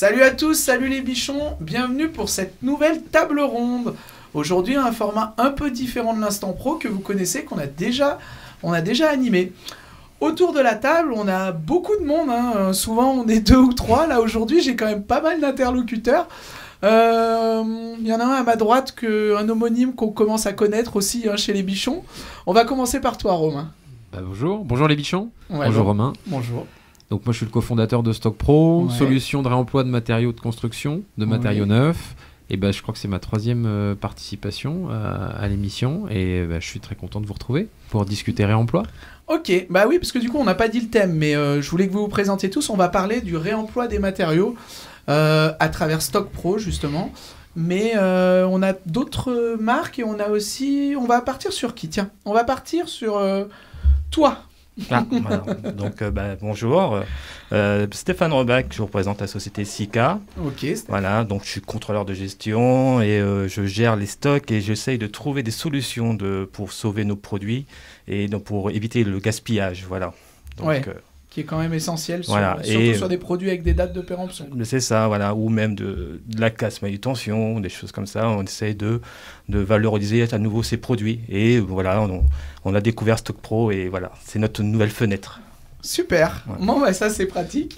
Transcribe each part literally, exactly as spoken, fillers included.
Salut à tous, salut les bichons, bienvenue pour cette nouvelle table ronde. Aujourd'hui, un format un peu différent de l'Instant Pro que vous connaissez, qu'on a déjà, on a déjà animé. Autour de la table, on a beaucoup de monde, hein. Souvent on est deux ou trois. Là aujourd'hui, j'ai quand même pas mal d'interlocuteurs. Il euh, y en a un à ma droite, que, un homonyme qu'on commence à connaître aussi, hein, chez les bichons. On va commencer par toi, Romain. Bah, bonjour, bonjour les bichons. Ouais, bonjour bon. Romain. Bonjour. Donc moi je suis le cofondateur de Stock Pro, Ouais. solution de réemploi de matériaux de construction, de matériaux Ouais. neufs. Et ben, je crois que c'est ma troisième euh, participation à, à l'émission et bah, je suis très content de vous retrouver pour discuter réemploi. Ok, bah oui, parce que du coup on n'a pas dit le thème, mais euh, je voulais que vous vous présentiez tous. On va parler du réemploi des matériaux euh, à travers Stock Pro justement. Mais euh, on a d'autres marques et on a aussi... On va partir sur qui? Tiens, on va partir sur euh, toi. Ah, voilà. Donc, euh, bah, bonjour, euh, Stéphane Robach, je représente la société Sika. Ok, c'est... Voilà, donc je suis contrôleur de gestion et euh, je gère les stocks et j'essaye de trouver des solutions de, pour sauver nos produits et donc pour éviter le gaspillage. Voilà. Donc, Ouais. euh, qui est quand même essentiel, sur, Voilà, surtout et- sur des produits avec des dates de péremption. c'est ça, voilà, ou même de, de la casse manutention, des choses comme ça. On essaye de, de valoriser à nouveau ces produits. Et voilà, on, on a découvert Stock Pro et voilà, c'est notre nouvelle fenêtre. Super, Ouais. bon bah ça c'est pratique.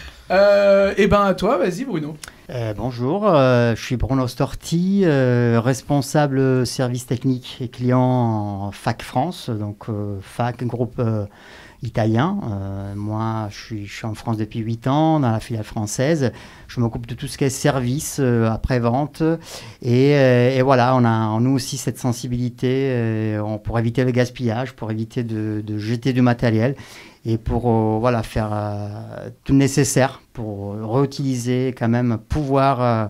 Euh, et ben à toi, vas-y Bruno. Euh, bonjour, euh, je suis Bruno Storti, euh, responsable service technique et client en F A C France, donc euh, F A C, groupe euh, italien. Euh, moi, je suis, je suis en France depuis huit ans, dans la filiale française. Je m'occupe de tout ce qui est service, euh, après-vente. Et, euh, et voilà, on a en nous aussi cette sensibilité euh, on- pour éviter le gaspillage, pour éviter de, de jeter du matériel et pour euh, voilà, faire euh, tout le nécessaire pour réutiliser, quand même pouvoir euh,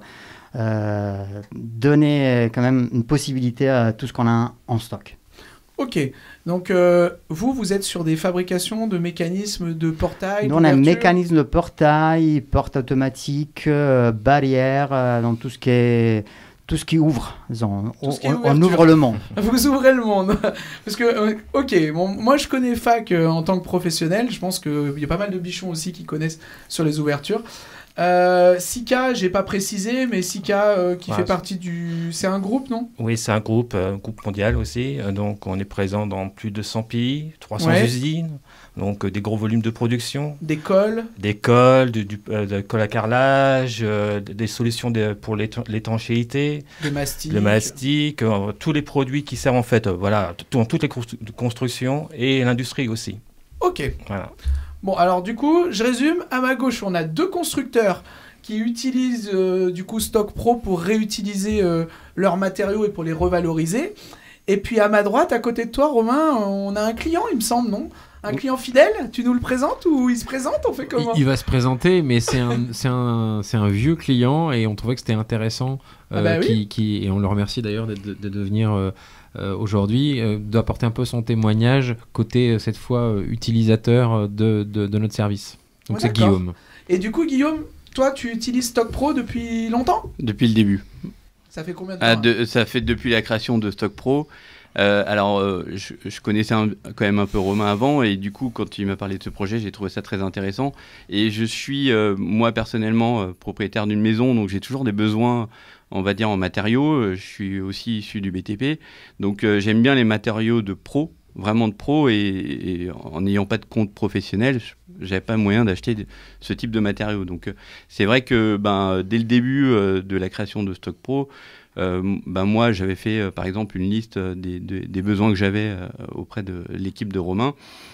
euh, donner euh, quand même une possibilité à tout ce qu'on a en stock. Ok, donc euh, vous, vous êtes sur des fabrications de mécanismes de portail. Nous, on a un d'ouverture. mécanisme de portail, porte automatique, euh, barrière, euh, donc tout ce qui est tout ce qui ouvre. Disons, Tout on, ce qui est on- on ouverture. ouvre le monde. Vous ouvrez le monde. Parce que, euh, ok, bon, moi je connais F A C euh, en tant que professionnel. Je pense qu'il y a pas mal de bichons aussi qui connaissent sur les ouvertures. Euh, Sika, j'ai pas précisé, mais Sika euh, qui Ouais, fait c'est- partie du... C'est un groupe, non? Oui, c'est un groupe, euh, un groupe mondial aussi. Euh, donc, on est présent dans plus de cent pays, trois cents Ouais. usines, donc euh, des gros volumes de production. Des cols. Des cols, du, du- euh, de colle à carrelage, euh, des solutions de- pour l'étan- l'étanchéité, Des mastiques. le mastic, euh, tous les produits qui servent en fait, euh, voilà, t- dans toutes les constru- constructions et l'industrie aussi. Ok. Voilà. Bon, alors du coup, je résume. À ma gauche, on a deux constructeurs qui utilisent euh, du coup Stock Pro pour réutiliser euh, leurs matériaux et pour les revaloriser. Et puis à ma droite, à côté de toi, Romain, on a un client, il me semble, non? Un Oui. client fidèle? Tu nous le présentes ou il se présente? On fait comment? Il, il va se présenter, mais c'est un, c'est un, c'est un vieux client et on trouvait que c'était intéressant. Ah bah oui. qui, qui, et on le remercie d'ailleurs de, de, de devenir euh, euh, aujourd'hui, euh, d'apporter un peu son témoignage côté, euh, cette fois, euh, utilisateur euh, de, de, de notre service. Donc Ouais, c'est d'accord. Guillaume. Et du coup, Guillaume, toi, tu utilises Stock Pro depuis longtemps? Depuis le début. Ça fait combien de temps? Ah, hein de- ça fait depuis la création de Stock Pro. Euh, alors, euh, je, je connaissais un- quand même un peu Romain avant, et du coup, quand il m'a parlé de ce projet, j'ai trouvé ça très intéressant. Et je suis, euh, moi personnellement, euh, propriétaire d'une maison, donc j'ai toujours des besoins, on va dire, en matériaux. Euh, Je suis aussi issu du B T P, donc euh, j'aime bien les matériaux de pro, vraiment de pro, et, et en n'ayant pas de compte professionnel, je- j'avais pas moyen d'acheter de- ce type de matériaux. Donc, euh, c'est vrai que ben, dès le début euh, de la création de Stock Pro, Euh, ben moi, j'avais fait, euh, par exemple, une liste euh, des, des- des besoins que j'avais euh, auprès de l'équipe de Romain,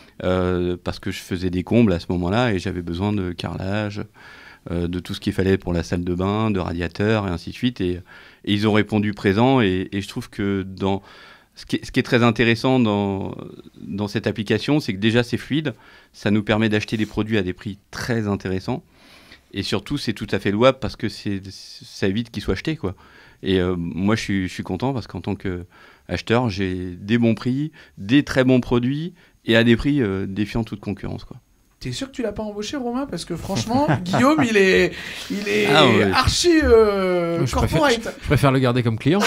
euh, parce que je faisais des combles à ce moment-là et j'avais besoin de carrelage, euh, de tout ce qu'il fallait pour la salle de bain, de radiateurs et ainsi de suite. Et, et ils ont répondu présent. Et, et je trouve que dans ce qui est, ce qui est très intéressant dans, dans cette application, c'est que déjà c'est fluide, ça nous permet d'acheter des produits à des prix très intéressants. Et surtout, c'est tout à fait louable parce que c'est, ça évite qu'ils soient achetés, quoi. Et euh, moi, je suis, je suis content parce qu'en tant qu'acheteur, j'ai des bons prix, des très bons produits et à des prix euh, défiant toute concurrence, quoi. T'es sûr que tu l'as pas embauché, Romain? Parce que franchement, Guillaume, il est, il est Ah, ouais. archi euh, je, préfère, corporate. je, je préfère le garder comme client.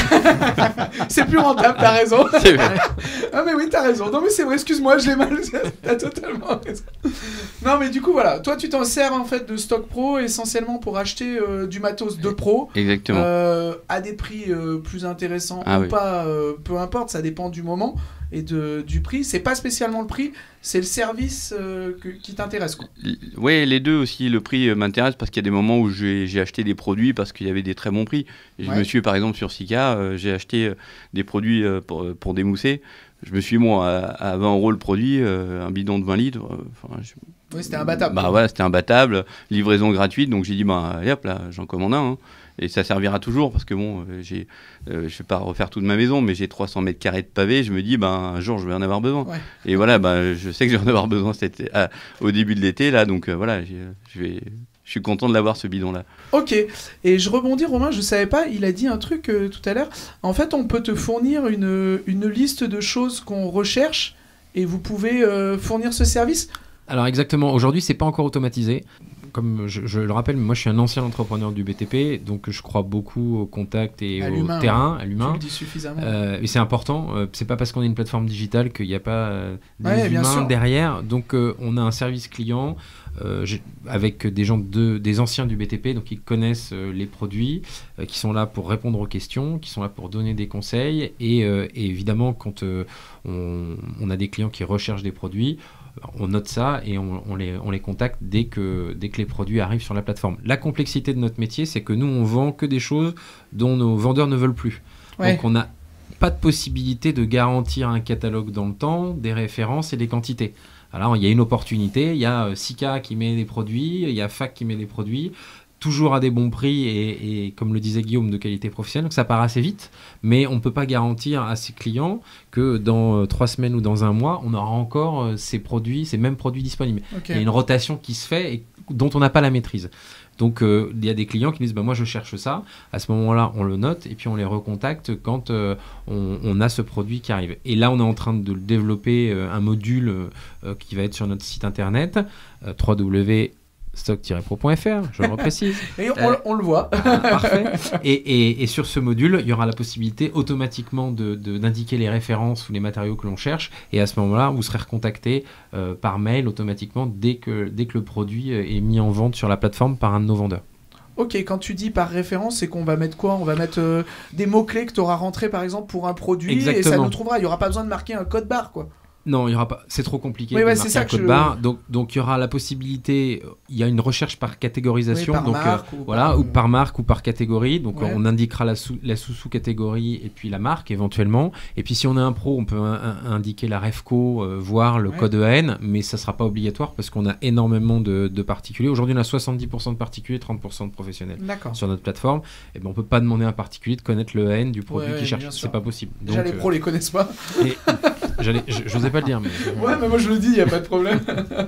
C'est plus rentable, t'as raison. C'est vrai. Ah mais oui, t'as raison. Non mais c'est vrai, excuse-moi, je l'ai mal. T'as totalement raison. Non mais du coup, voilà. Toi, tu t'en sers en fait de Stock Pro essentiellement pour acheter euh, du matos de pro. Exactement. Euh, à des prix euh, plus intéressants Ah ou oui. pas, euh, peu importe, ça dépend du moment et de, du prix. C'est pas spécialement le prix, c'est le service euh, que, qui t'intéresse, quoi. Oui, les deux aussi. Le prix euh, m'intéresse parce qu'il y a des moments où j'ai j'ai acheté des produits parce qu'il y avait des très bons prix. Et je Ouais. me suis, par exemple, sur Sika, euh, j'ai acheté euh, des produits euh, pour, pour démousser. Je me suis dit, bon, à, à vingt euros le produit, euh, un bidon de vingt litres. euh, enfin, je- Oui, c'était imbattable. Bah ouais, c'était imbattable, livraison gratuite, donc j'ai dit bah allez hop là, j'en commande un, hein. Et ça servira toujours parce que bon, euh, j'ai, euh, je vais pas refaire toute ma maison, mais j'ai trois cents mètres carrés de pavés, je me dis bah un jour je vais en avoir besoin. Ouais. Et voilà, bah je sais que je vais en avoir besoin cet été- ah, au début de l'été là, donc euh, voilà, j'ai- je vais, je suis content de l'avoir ce bidon là. Ok, et je rebondis, Romain, je savais pas, il a dit un truc euh, tout à l'heure. En fait, on peut te fournir une, une liste de choses qu'on recherche et vous pouvez euh, fournir ce service. Alors exactement, aujourd'hui c'est pas encore automatisé. Comme je, je le rappelle, moi je suis un ancien entrepreneur du B T P, donc je crois beaucoup au contact et À au l'humain, terrain, à Tu l'humain. le dis suffisamment. Euh, et c'est important, euh, c'est pas parce qu'on est une plateforme digitale qu'il n'y a pas euh, des Ouais, bien humains sûr. derrière. Donc euh, on a un service client euh, j'ai- avec des gens de, des anciens du B T P, donc ils connaissent euh, les produits, euh, qui sont là pour répondre aux questions, qui sont là pour donner des conseils. Et, euh, et évidemment, quand euh, on, on a des clients qui recherchent des produits, on note ça et on, on les, on les contacte dès que, dès que les produits arrivent sur la plateforme. La complexité de notre métier, c'est que nous, on vend que des choses dont nos vendeurs ne veulent plus. Ouais. Donc on n'a pas de possibilité de garantir un catalogue dans le temps, des références et des quantités. Alors il y a une opportunité, il y a euh, Sika qui met des produits, il y a Fac qui met des produits, toujours à des bons prix et, et comme le disait Guillaume, de qualité professionnelle, donc ça part assez vite, mais on ne peut pas garantir à ses clients que dans euh, trois semaines ou dans un mois, on aura encore euh, ces produits, ces mêmes produits disponibles. Ok. Il y a une rotation qui se fait et dont on n'a pas la maîtrise. Donc euh, il y a des clients qui disent bah, moi je cherche ça, à ce moment-là on le note et puis on les recontacte quand euh, on, on a ce produit qui arrive. Et là on est en train de développer euh, un module euh, qui va être sur notre site internet euh, w w w point stock tiret pro point f r, je le reprécise. Et on, Euh, on le voit. Ah, parfait. Et, et, et sur ce module, il y aura la possibilité automatiquement de, de, d'indiquer les références ou les matériaux que l'on cherche. Et à ce moment-là, vous serez recontacté euh, par mail automatiquement dès que, dès que le produit est mis en vente sur la plateforme par un de nos vendeurs. Ok, quand tu dis par référence, c'est qu'on va mettre quoi? On va mettre euh, des mots-clés que tu auras rentrés par exemple pour un produit et ça Exactement. nous trouvera. Il n'y aura pas besoin de marquer un code barre, quoi. Non, il y aura pas. C'est trop compliqué Oui, de ouais, marquer c'est ça un que code je- barre. Donc, donc il y aura la possibilité. Il y a une recherche par catégorisation. Oui, par donc, marque ou voilà, par- ou par marque ou par catégorie. Donc, Ouais. on indiquera la sous la sous sous catégorie et puis la marque éventuellement. Et puis, si on est un pro, on peut un- un- indiquer la refco, euh, voire le Ouais. code E A N, mais ça sera pas obligatoire parce qu'on a énormément de, de particuliers. Aujourd'hui, on a soixante-dix pour cent de particuliers, trente pour cent de professionnels D'accord. sur notre plateforme. Et ben, on peut pas demander à un particulier de connaître le E A N du produit Ouais, qu'il cherche. bien sûr. C'est pas possible. Déjà, Donc, les euh, pros les connaissent pas. et- j'allais- je- j'osais pas le dire, mais. Ouais, mais moi je le dis, il n'y a pas de problème.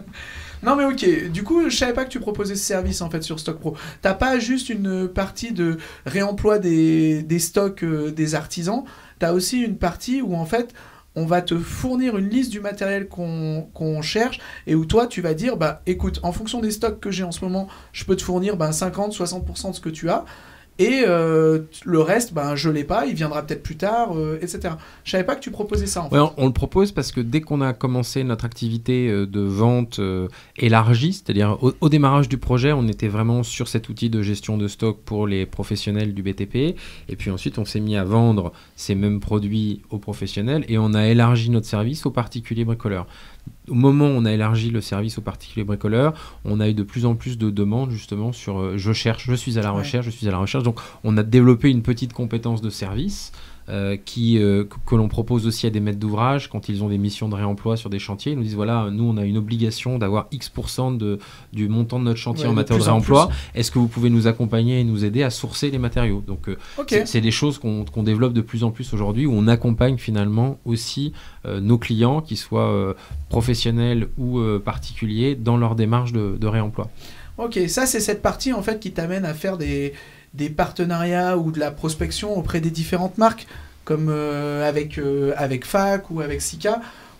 Non mais ok, du coup je savais pas que tu proposais ce service en fait sur Stock Pro. T'as pas juste une partie de réemploi des, des stocks euh, des artisans, t'as aussi une partie où en fait on va te fournir une liste du matériel qu'on qu'on cherche et où toi tu vas dire bah écoute, en fonction des stocks que j'ai en ce moment, je peux te fournir bah, cinquante à soixante pour cent de ce que tu as. Et euh, le reste, ben, je l'ai pas, il viendra peut-être plus tard, euh, et cetera. Je savais pas que tu proposais ça en fait. Ouais, on, on le propose parce que dès qu'on a commencé notre activité euh, de vente euh, élargie, c'est-à-dire au, au démarrage du projet, on était vraiment sur cet outil de gestion de stock pour les professionnels du B T P. Et puis ensuite, on s'est mis à vendre ces mêmes produits aux professionnels et on a élargi notre service aux particuliers bricoleurs. Au moment où on a élargi le service aux particuliers bricoleurs, on a eu de plus en plus de demandes justement sur euh, je cherche, je suis à la Ouais. recherche, je suis à la recherche. Donc on a développé une petite compétence de service euh, qui, euh, que, que l'on propose aussi à des maîtres d'ouvrage quand ils ont des missions de réemploi sur des chantiers. Ils nous disent voilà, nous on a une obligation d'avoir X pour cent de, du montant de notre chantier Ouais, en de matériaux de plus en réemploi. plus. Est-ce que vous pouvez nous accompagner et nous aider à sourcer les matériaux? Donc euh, Ok. c'est- c'est des choses qu'on qu'on développe de plus en plus aujourd'hui où on accompagne finalement aussi euh, nos clients, qu'ils soient euh, professionnels ou euh, particuliers, dans leur démarche de, de réemploi. Ok, ça c'est cette partie en fait qui t'amène à faire des, des partenariats ou de la prospection auprès des différentes marques, comme euh, avec, euh, avec Fac ou avec Sika,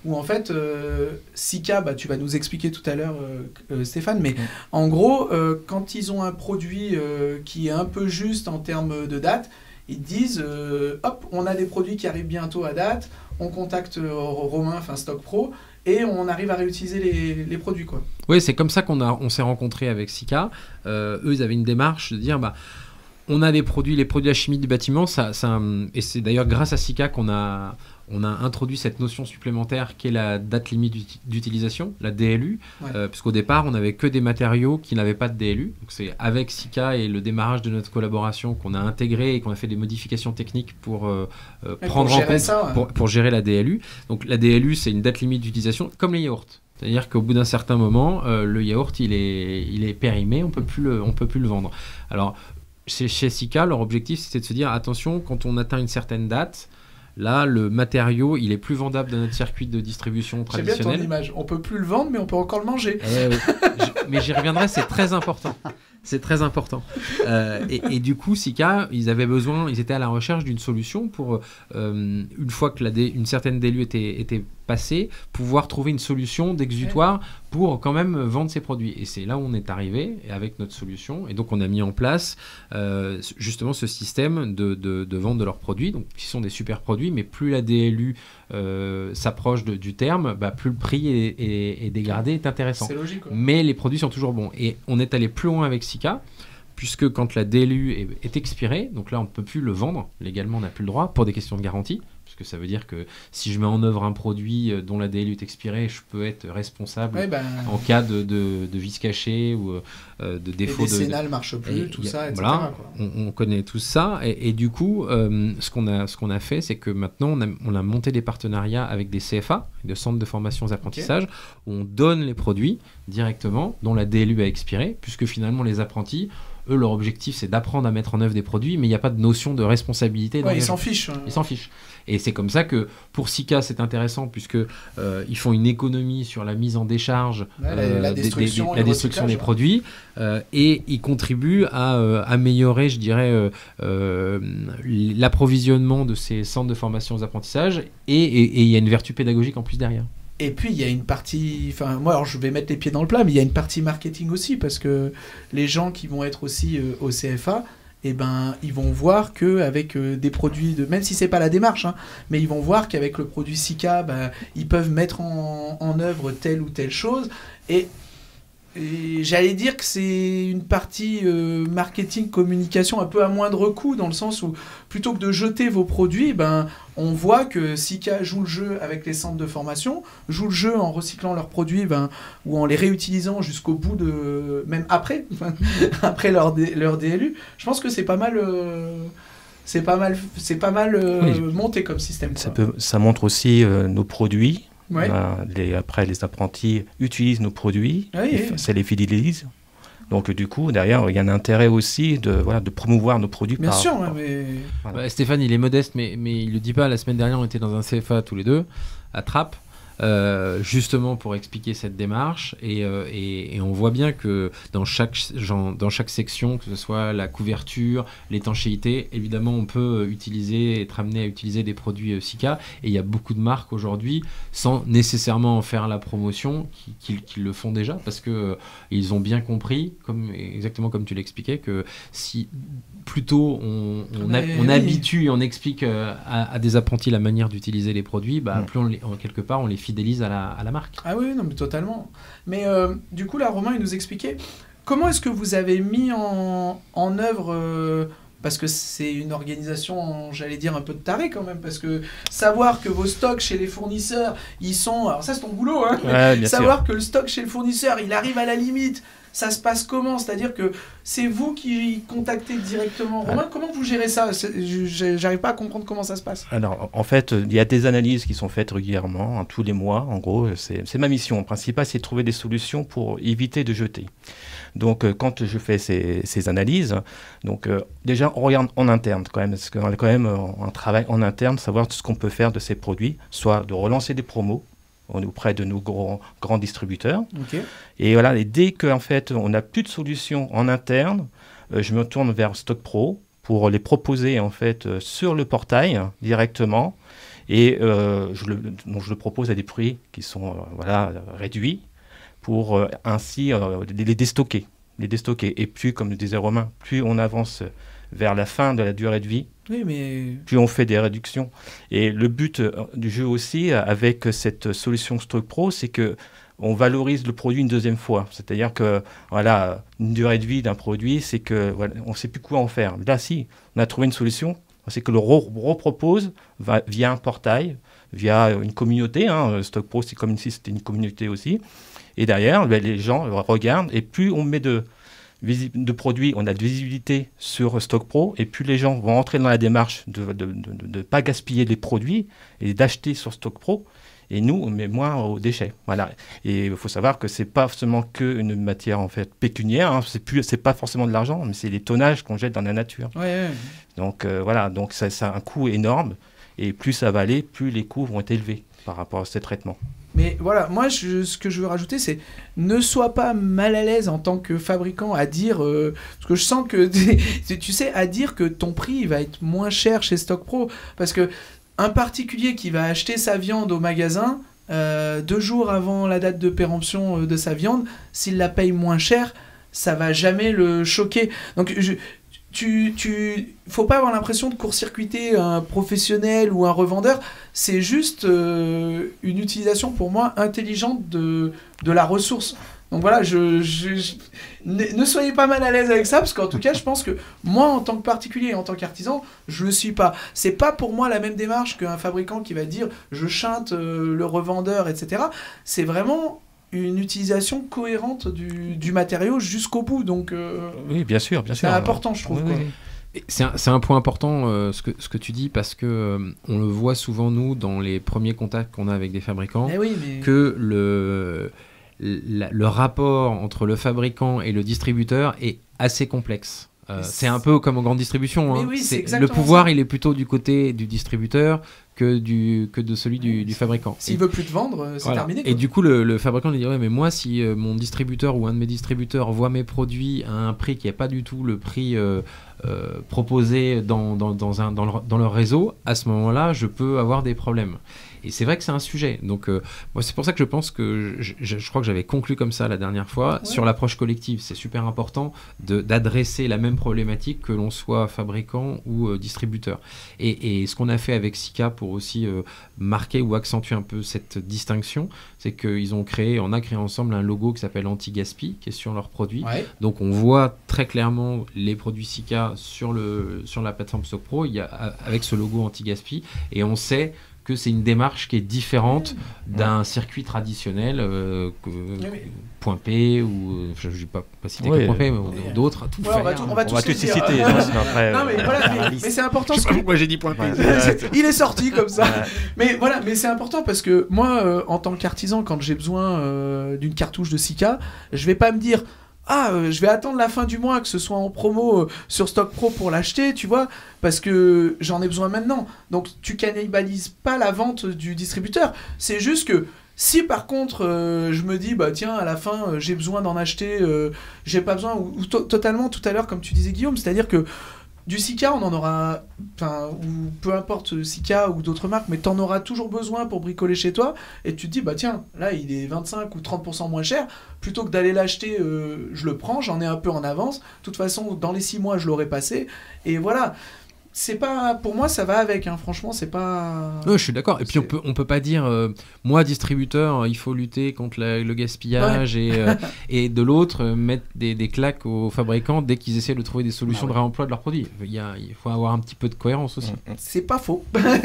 où en fait, euh, Sika, bah, tu vas nous expliquer tout à l'heure, euh, euh, Stéphane, mais mmh. en gros, euh, quand ils ont un produit euh, qui est un peu juste en termes de date, ils disent, euh, hop, on a des produits qui arrivent bientôt à date, on contacte euh, Romain, enfin Stock Pro, et on arrive à réutiliser les, les produits, quoi. Oui, c'est comme ça qu'on a, on s'est rencontrés avec Sika. Euh, eux, ils avaient une démarche de dire, bah, on a des produits, les produits de la chimie du bâtiment, ça, ça, et c'est d'ailleurs grâce à Sika qu'on a, on a introduit cette notion supplémentaire qui est la date limite d'utilisation, la D L U, ouais. euh, puisqu'au départ, on n'avait que des matériaux qui n'avaient pas de D L U. Donc c'est avec Sika et le démarrage de notre collaboration qu'on a intégré et qu'on a fait des modifications techniques pour euh, euh, prendre pour en compte, ça, ouais. pour, pour gérer la D L U. Donc la D L U, c'est une date limite d'utilisation, comme les yaourts. C'est-à-dire qu'au bout d'un certain moment, euh, le yaourt, il est, il est périmé, on peut plus le, on peut plus le vendre. Alors, chez, chez Sika, leur objectif, c'était de se dire, attention, quand on atteint une certaine date, là, le matériau, il est plus vendable dans notre circuit de distribution traditionnel. J'ai bien ton image. On peut plus le vendre, mais on peut encore le manger. Eh oui. Je, mais j'y reviendrai, c'est très important. C'est très important. Euh, et, et du coup, Sika, ils avaient besoin, ils étaient à la recherche d'une solution pour, euh, une fois que la dé, une certaine D L U était, était passée, pouvoir trouver une solution d'exutoire ouais. pour quand même vendre ces produits. Et c'est là où on est arrivé avec notre solution. Et donc, on a mis en place euh, justement ce système de, de, de vente de leurs produits, donc qui sont des super produits, mais plus la D L U euh, s'approche de, du terme, bah, plus le prix est, est, est dégradé, est intéressant. C'est logique. Quoi. Mais les produits sont toujours bons. Et on est allé plus loin avec Sika, puisque quand la D L U est, est expirée, donc là on ne peut plus le vendre, légalement on n'a plus le droit, pour des questions de garantie, puisque ça veut dire que si je mets en œuvre un produit dont la D L U est expirée, je peux être responsable ouais, ben... en cas de, de, de vice caché ou euh, de défaut. Les décennales ne marchent plus, et, tout et, ça, et cetera. Voilà, quoi. On, on connaît tout ça, et, et du coup, euh, ce qu'on a, ce qu'on a fait, c'est que maintenant on a, on a monté des partenariats avec des C F A, des centres de formation et apprentissage, okay. où on donne les produits directement, dont la D L U a expiré, puisque finalement les apprentis, eux, leur objectif, c'est d'apprendre à mettre en œuvre des produits, mais il n'y a pas de notion de responsabilité. Ouais, ils s'en fichent. Hein. Ils s'en fichent. Et c'est comme ça que, pour Sika, c'est intéressant, puisque euh, ils font une économie sur la mise en décharge, ouais, euh, la, la destruction, des, des, des, la destruction des produits, euh, et ils contribuent à euh, améliorer, je dirais, euh, euh, l'approvisionnement de ces centres de formation aux apprentissages, et il y a une vertu pédagogique en plus derrière. Et puis, il y a une partie... Enfin, moi, alors, je vais mettre les pieds dans le plat, mais il y a une partie marketing aussi, parce que les gens qui vont être aussi euh, au C F A, eh ben, ils vont voir qu'avec euh, des produits... de même si c'est pas la démarche, hein, mais ils vont voir qu'avec le produit Sika, bah, ils peuvent mettre en, en œuvre telle ou telle chose. Et, et j'allais dire que c'est une partie euh, marketing, communication un peu à moindre coût, dans le sens où, plutôt que de jeter vos produits, ben... on voit que Sika joue le jeu avec les centres de formation, joue le jeu en recyclant leurs produits ben, ou en les réutilisant jusqu'au bout de... même après, après leur, D, leur D L U. Je pense que c'est pas mal, euh, c'est pas mal, c'est pas mal euh, oui. monté comme système. Ça, peut, ça montre aussi euh, nos produits. Ouais. Ben, les, après, les apprentis utilisent nos produits, oui, et, oui. ça les fidélise. Donc du coup, derrière, il y a un intérêt aussi de, voilà, de promouvoir nos produits. Bien par, sûr, par, mais... Voilà. Bah, Stéphane, il est modeste, mais, mais il ne le dit pas. La semaine dernière, on était dans un C F A tous les deux, à Trappes, euh, justement pour expliquer cette démarche. Et, euh, et, et on voit bien que dans chaque, genre, dans chaque section, que ce soit la couverture, l'étanchéité, évidemment, on peut utiliser, être amené à utiliser des produits euh, Sika. Et il y a beaucoup de marques aujourd'hui, sans nécessairement en faire la promotion, qui, qui, qui le font déjà, parce qu'ils euh, ont bien compris, comme, exactement comme tu l'expliquais, que si... plutôt on, on, a, on oui. habitue et on explique euh, à, à des apprentis la manière d'utiliser les produits, bah, mmh. plus on les, en quelque part on les fidélise à la, à la marque. Ah oui, non, mais totalement. Mais euh, du coup là, Romain, il nous expliquait comment est-ce que vous avez mis en, en œuvre, euh, parce que c'est une organisation, j'allais dire, un peu de taré quand même, parce que savoir que vos stocks chez les fournisseurs, ils sont... Alors ça, c'est ton boulot, hein, ouais, bien savoir sûr. que le stock chez le fournisseur, il arrive à la limite... Ça se passe comment? C'est-à-dire que c'est vous qui contactez directement Romain. Comment vous gérez ça? J'arrive pas à comprendre comment ça se passe. Alors, en fait, il y a des analyses qui sont faites régulièrement, hein, tous les mois. En gros, c'est ma mission principale, c'est de trouver des solutions pour éviter de jeter. Donc, euh, quand je fais ces, ces analyses, donc euh, déjà, on regarde en interne quand même, parce qu'on a quand même euh, un travail en interne, savoir ce qu'on peut faire de ces produits, soit de relancer des promos auprès de nos grands, grands distributeurs. Okay. Et voilà, et dès qu'en fait, on n'a plus de solution en interne, euh, je me tourne vers Stock Pro pour les proposer en fait euh, sur le portail directement. Et euh, je, le, donc je le propose à des prix qui sont euh, voilà, réduits pour euh, ainsi euh, les, les déstocker. Les déstocker. Et plus, comme le disait Romain, plus on avance vers la fin de la durée de vie, oui, mais... plus on fait des réductions. Et le but du jeu aussi, avec cette solution Stock Pro, c'est que on valorise le produit une deuxième fois. C'est-à-dire que voilà, une durée de vie d'un produit, c'est que voilà, on ne sait plus quoi en faire. Là, si, on a trouvé une solution, c'est que le repropose va, via un portail, via une communauté. Hein, Stock Pro, c'est comme si c'était une communauté aussi. Et derrière, ben, les gens regardent, et plus on met de, de produits, on a de visibilité sur Stock Pro, et plus les gens vont entrer dans la démarche de ne de, de, de pas gaspiller les produits et d'acheter sur Stock Pro. Et nous, on met moins aux déchets. Voilà. Et il faut savoir que ce n'est pas seulement qu'une matière en fait, pécuniaire, hein. Ce n'est pas forcément de l'argent, mais c'est les tonnages qu'on jette dans la nature. Ouais, ouais. Donc euh, voilà, donc ça, ça a un coût énorme. Et plus ça va aller, plus les coûts vont être élevés par rapport à ces traitements. Mais voilà, moi, je, ce que je veux rajouter, c'est ne sois pas mal à l'aise en tant que fabricant à dire... Euh, parce que je sens que, tu sais, à dire que ton prix va être moins cher chez Stock Pro. Parce que un particulier qui va acheter sa viande au magasin, euh, deux jours avant la date de péremption de sa viande, s'il la paye moins cher, ça va jamais le choquer. Donc, je, tu, tu, faut pas avoir l'impression de court-circuiter un professionnel ou un revendeur. C'est juste euh, une utilisation, pour moi, intelligente de, de la ressource. Donc voilà, je, je, je, ne, ne soyez pas mal à l'aise avec ça, parce qu'en tout cas, je pense que moi, en tant que particulier, en tant qu'artisan, je le suis pas. C'est pas pour moi la même démarche qu'un fabricant qui va dire « je chinte euh, le revendeur », et cetera. C'est vraiment une utilisation cohérente du, du matériau jusqu'au bout. Donc, euh, oui, bien sûr, bien c'est sûr. important, je trouve. Oui, quoi. oui. C'est un, c'est un point important euh, ce, que, ce que tu dis, parce que euh, on le voit souvent, nous, dans les premiers contacts qu'on a avec des fabricants, Eh oui, mais... que le... La, le rapport entre le fabricant et le distributeur est assez complexe. Euh, c'est un peu comme en grande distribution. Hein. Oui, c'est le pouvoir, ça. Il est plutôt du côté du distributeur que, du, que de celui du, du fabricant. S'il veut plus te vendre, c'est voilà. terminé. Quoi. Et du coup, le, le fabricant lui dit ouais, mais moi, si euh, mon distributeur ou un de mes distributeurs voit mes produits à un prix qui n'est pas du tout le prix euh, euh, proposé dans, dans, dans, un, dans, leur, dans leur réseau, à ce moment-là, je peux avoir des problèmes. Et c'est vrai que c'est un sujet. Donc, euh, moi, c'est pour ça que je pense que je, je, je crois que j'avais conclu comme ça la dernière fois ouais. sur l'approche collective. C'est super important de, d'adresser la même problématique que l'on soit fabricant ou euh, distributeur. Et, et ce qu'on a fait avec Sika pour aussi euh, marquer ou accentuer un peu cette distinction, c'est qu'ils ont créé, on a créé ensemble un logo qui s'appelle Anti-Gaspi, qui est sur leurs produits. Ouais. Donc, on voit très clairement les produits Sika sur, le, sur la plateforme Stock Pro il y a, avec ce logo Anti-Gaspi. Et on sait que c'est une démarche qui est différente d'un ouais. circuit traditionnel, euh, que, oui. Point P, ou euh, je ne vais pas, pas citer oui. que Point P, mais oui. d'autres, tout ouais, faire. On va, tout, on va, on va tous les citer. Non, mais voilà, mais, mais c'est important. Je sais pas pourquoi j'ai dit Point P. Il est sorti comme ça. Ouais. Mais voilà, mais c'est important parce que moi, euh, en tant qu'artisan, quand j'ai besoin euh, d'une cartouche de Sika, je ne vais pas me dire... Ah, euh, je vais attendre la fin du mois que ce soit en promo euh, sur Stock Pro pour l'acheter, tu vois, parce que j'en ai besoin maintenant. Donc, tu cannibalises pas la vente du distributeur. C'est juste que si par contre, euh, je me dis, bah tiens, à la fin, euh, j'ai besoin d'en acheter, euh, j'ai pas besoin, ou, ou to- totalement tout à l'heure, comme tu disais, Guillaume, c'est-à-dire que du Sika, on en aura, enfin, ou peu importe Sika ou d'autres marques, mais t'en auras toujours besoin pour bricoler chez toi, et tu te dis, bah tiens, là, il est vingt-cinq ou trente pour cent moins cher, plutôt que d'aller l'acheter, euh, je le prends, j'en ai un peu en avance, de toute façon, dans les six mois, je l'aurai passé, et voilà. C'est pas, pour moi, ça va avec, hein. Franchement, c'est pas... Non, je suis d'accord, et puis on peut, on peut pas dire, euh, moi, distributeur, il faut lutter contre la, le gaspillage, ouais. et, euh, et de l'autre, euh, mettre des, des claques aux fabricants dès qu'ils essaient de trouver des solutions ah ouais. de réemploi de leurs produits. Il, y a, il faut avoir un petit peu de cohérence aussi. C'est pas faux.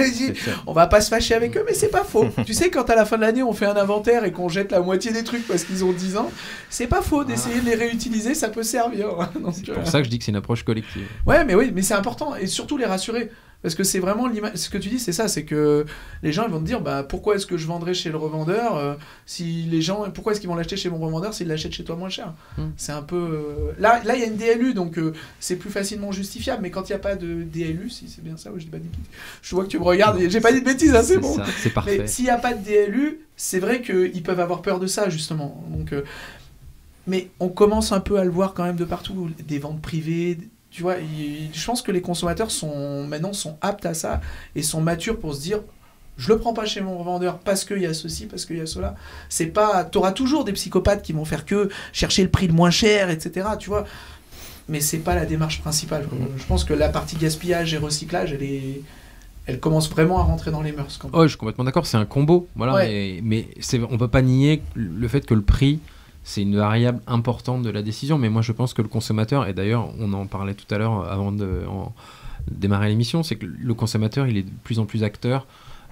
On va pas se fâcher avec eux, mais c'est pas faux. Tu sais, quand à la fin de l'année, on fait un inventaire et qu'on jette la moitié des trucs parce qu'ils ont dix ans, c'est pas faux d'essayer ah. de les réutiliser, ça peut servir. Donc, c'est euh... pour ça que je dis que c'est une approche collective. Ouais, mais oui, mais c'est important, et surtout les rassurer. Parce que c'est vraiment l'image. Ce que tu dis, c'est ça, c'est que les gens ils vont te dire bah, pourquoi est-ce que je vendrais chez le revendeur euh, si les gens, pourquoi est-ce qu'ils vont l'acheter chez mon revendeur s'ils l'achètent chez toi moins cher mmh. C'est un peu. Euh... Là, là, il y a une D L U, donc euh, c'est plus facilement justifiable, mais quand il n'y a pas de D L U, si c'est bien ça, ou je dis pas de bêtises. Je vois que tu me regardes, j'ai pas dit de bêtises, hein, c'est, c'est bon. Ça, c'est parfait. Mais s'il n'y a pas de D L U, c'est vrai qu'ils peuvent avoir peur de ça, justement. Donc, euh... Mais on commence un peu à le voir quand même de partout, des ventes privées. Tu vois, je pense que les consommateurs sont maintenant sont aptes à ça et sont matures pour se dire je le prends pas chez mon revendeur parce qu'il y a ceci, parce qu'il y a cela. C'est pas, t'auras toujours des psychopathes qui vont faire que chercher le prix le moins cher, et cetera. Tu vois, mais c'est pas la démarche principale. Je pense que la partie gaspillage et recyclage, elle est, elle commence vraiment à rentrer dans les mœurs. Quand même. Oh, je suis complètement d'accord. C'est un combo, voilà. Ouais. Mais, mais c'est, on peut pas nier le fait que le prix, c'est une variable importante de la décision. Mais moi, je pense que le consommateur, et d'ailleurs, on en parlait tout à l'heure avant de en, démarrer l'émission, c'est que le consommateur, il est de plus en plus acteur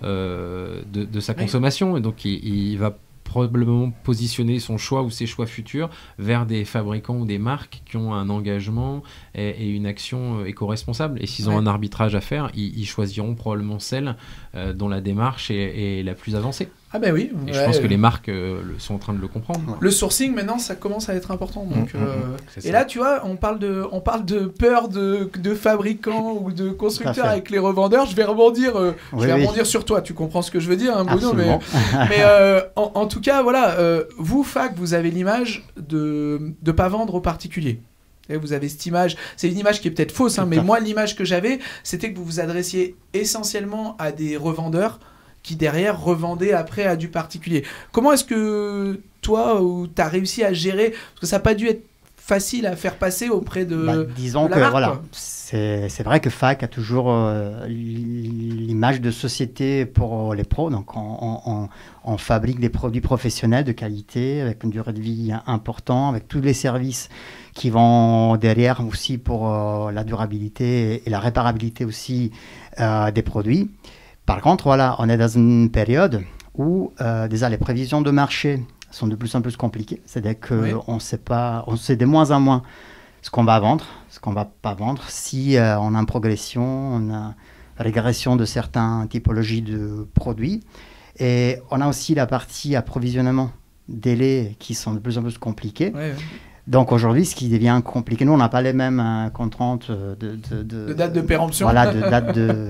euh, de, de sa consommation, et donc il, il va probablement positionner son choix ou ses choix futurs vers des fabricants ou des marques qui ont un engagement et, et une action éco-responsable. Et s'ils ont ouais. un arbitrage à faire, ils, ils choisiront probablement celle euh, dont la démarche est, est la plus avancée. Ah ben oui. Et ouais, je pense que euh, les marques euh, le, sont en train de le comprendre. Ouais. Le sourcing, maintenant, ça commence à être important. Donc, Mmh, euh, mmh, et là, tu vois, on parle de, on parle de peur de, de fabricants ou de constructeurs avec les revendeurs. Je vais rebondir, euh, Oui, je vais oui. rebondir sur toi. Tu comprends ce que je veux dire, hein, Bruno. Mais, Absolument. mais euh, en, en tout cas, voilà, euh, vous, Fac, vous avez l'image de ne pas vendre aux particuliers. Et vous avez cette image, c'est une image qui est peut-être fausse, hein, mais moi, l'image que j'avais, c'était que vous vous adressiez essentiellement à des revendeurs qui derrière revendaient après à du particulier. Comment est-ce que toi, tu as réussi à gérer, parce que ça n'a pas dû être facile à faire passer auprès de, bah, disons de la que marque, voilà, quoi. c'est c'est vrai que Fac a toujours euh, l'image de société pour les pros. Donc on, on, on fabrique des produits professionnels de qualité avec une durée de vie importante, avec tous les services qui vont derrière aussi pour euh, la durabilité et la réparabilité aussi euh, des produits. Par contre, voilà, on est dans une période où euh, déjà les prévisions de marché sont de plus en plus compliquées. C'est-à-dire qu'on Oui. sait pas, on sait de moins en moins ce qu'on va vendre, ce qu'on va pas vendre. Si euh, on a une progression, on a régression de certaines typologies de produits. Et on a aussi la partie approvisionnement, délais qui sont de plus en plus compliqués. Ouais, ouais. Donc aujourd'hui, ce qui devient compliqué, nous, on n'a pas les mêmes euh, contraintes de, de, de, De date de péremption. Voilà, de date de,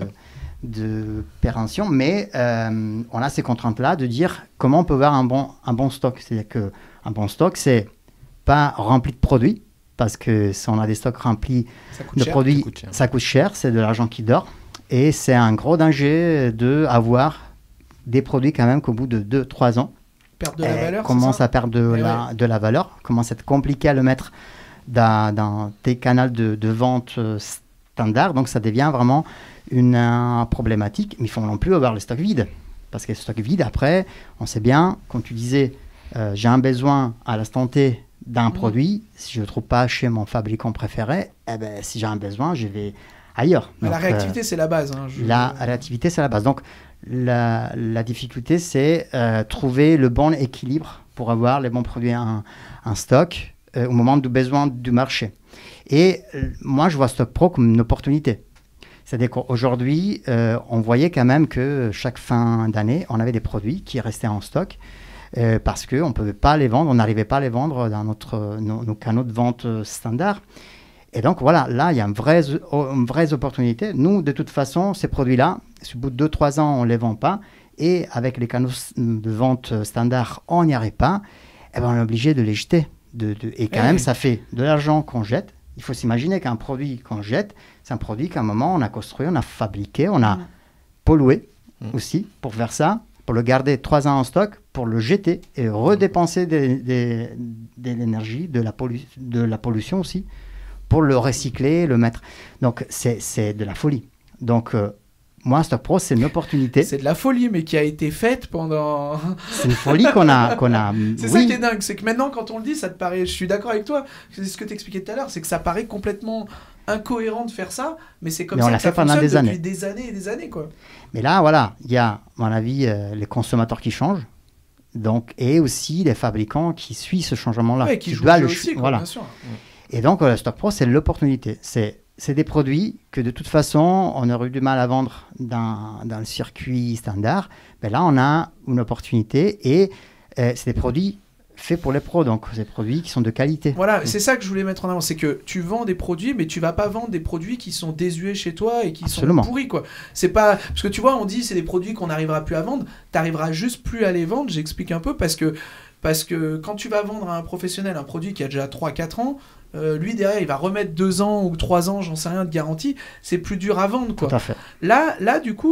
de péremption, mais euh, on a ces contraintes-là de dire comment on peut avoir un bon, un bon stock. C'est-à-dire qu'un bon stock, c'est pas rempli de produits, parce que si on a des stocks remplis Ça coûte de cher. produits, ça coûte cher. ça coûte cher, c'est de l'argent qui dort, et c'est un gros danger d'avoir des produits quand même qu'au bout de deux trois ans, Perte de la eh, valeur, c'est commence ça à perdre de, Eh la, de la valeur, commence à être compliqué à le mettre dans, dans tes canaux de, de vente euh, standard, donc ça devient vraiment une euh, problématique. Mais il faut non plus avoir le stock vide, parce que le stock vide, après, on sait bien, quand tu disais, euh, j'ai un besoin à l'instant T d'un Mhm. produit, si je ne le trouve pas chez mon fabricant préféré, eh ben, si j'ai un besoin, je vais ailleurs. Mais la Donc, réactivité, c'est la base. hein, je- euh, la réactivité, c'est la base. Donc, la, la difficulté, c'est euh, trouver le bon équilibre pour avoir les bons produits en, en stock euh, au moment du besoin du marché. Et euh, moi, je vois Stock Pro comme une opportunité. C'est-à-dire qu'aujourd'hui, euh, on voyait quand même que chaque fin d'année, on avait des produits qui restaient en stock euh, parce qu'on ne pouvait pas les vendre, on n'arrivait pas à les vendre dans notre, nos, nos canaux de vente euh, standards. Et donc voilà, là, il y a une vraie, une vraie opportunité. Nous, de toute façon, ces produits-là, au bout de deux trois ans, on ne les vend pas. Et avec les canaux de vente standards, on n'y arrive pas. Eh ben, on est obligé de les jeter. De, de, et quand Eh même, oui. ça fait de l'argent qu'on jette. Il faut s'imaginer qu'un produit qu'on jette, c'est un produit qu'à un moment, on a construit, on a fabriqué, on a Mm. pollué Mm. aussi pour faire ça, pour le garder trois ans en stock, pour le jeter et redépenser des- des- de l'énergie, de, la pollu- de la pollution aussi, pour le recycler, le mettre. Donc, c'est c'est de la folie. Donc, euh, moi, Stock Pro, c'est une opportunité. C'est de la folie, mais qui a été faite pendant. C'est une folie qu'on a, qu'on a. C'est oui, ça qui est dingue, c'est que maintenant, quand on le dit, ça te paraît. Je suis d'accord avec toi. C'est ce que tu expliquais tout à l'heure, c'est que ça paraît complètement incohérent de faire ça, mais c'est comme Mais ça on l'a que ça fait pendant fonctionne des depuis années. des années et des années, quoi. mais là, voilà, il y a, à mon avis, euh, les consommateurs qui changent. Donc, et aussi les fabricants qui suivent ce changement-là. Ouais, qui Tu jouent dois le le jeu ch- aussi, quoi, voilà. bien sûr. Et donc, euh, Stock Pro, c'est l'opportunité. C'est c'est des produits que de toute façon, on aurait eu du mal à vendre dans, dans le circuit standard. Mais là, on a une opportunité et euh, c'est des produits faits pour les pros. Donc, c'est des produits qui sont de qualité. Voilà, c'est ça que je voulais mettre en avant, c'est que tu vends des produits, mais tu vas pas vendre des produits qui sont désuets chez toi et qui Absolument. sont pourris, quoi. C'est pas parce que tu vois, on dit c'est des produits qu'on n'arrivera plus à vendre, t'arriveras juste plus à les vendre. J'explique un peu parce que parce que quand tu vas vendre à un professionnel un produit qui a déjà trois quatre ans, euh, lui derrière il va remettre deux ans ou trois ans, j'en sais rien, de garantie, c'est plus dur à vendre, quoi. Tout à fait. Là, là, du coup,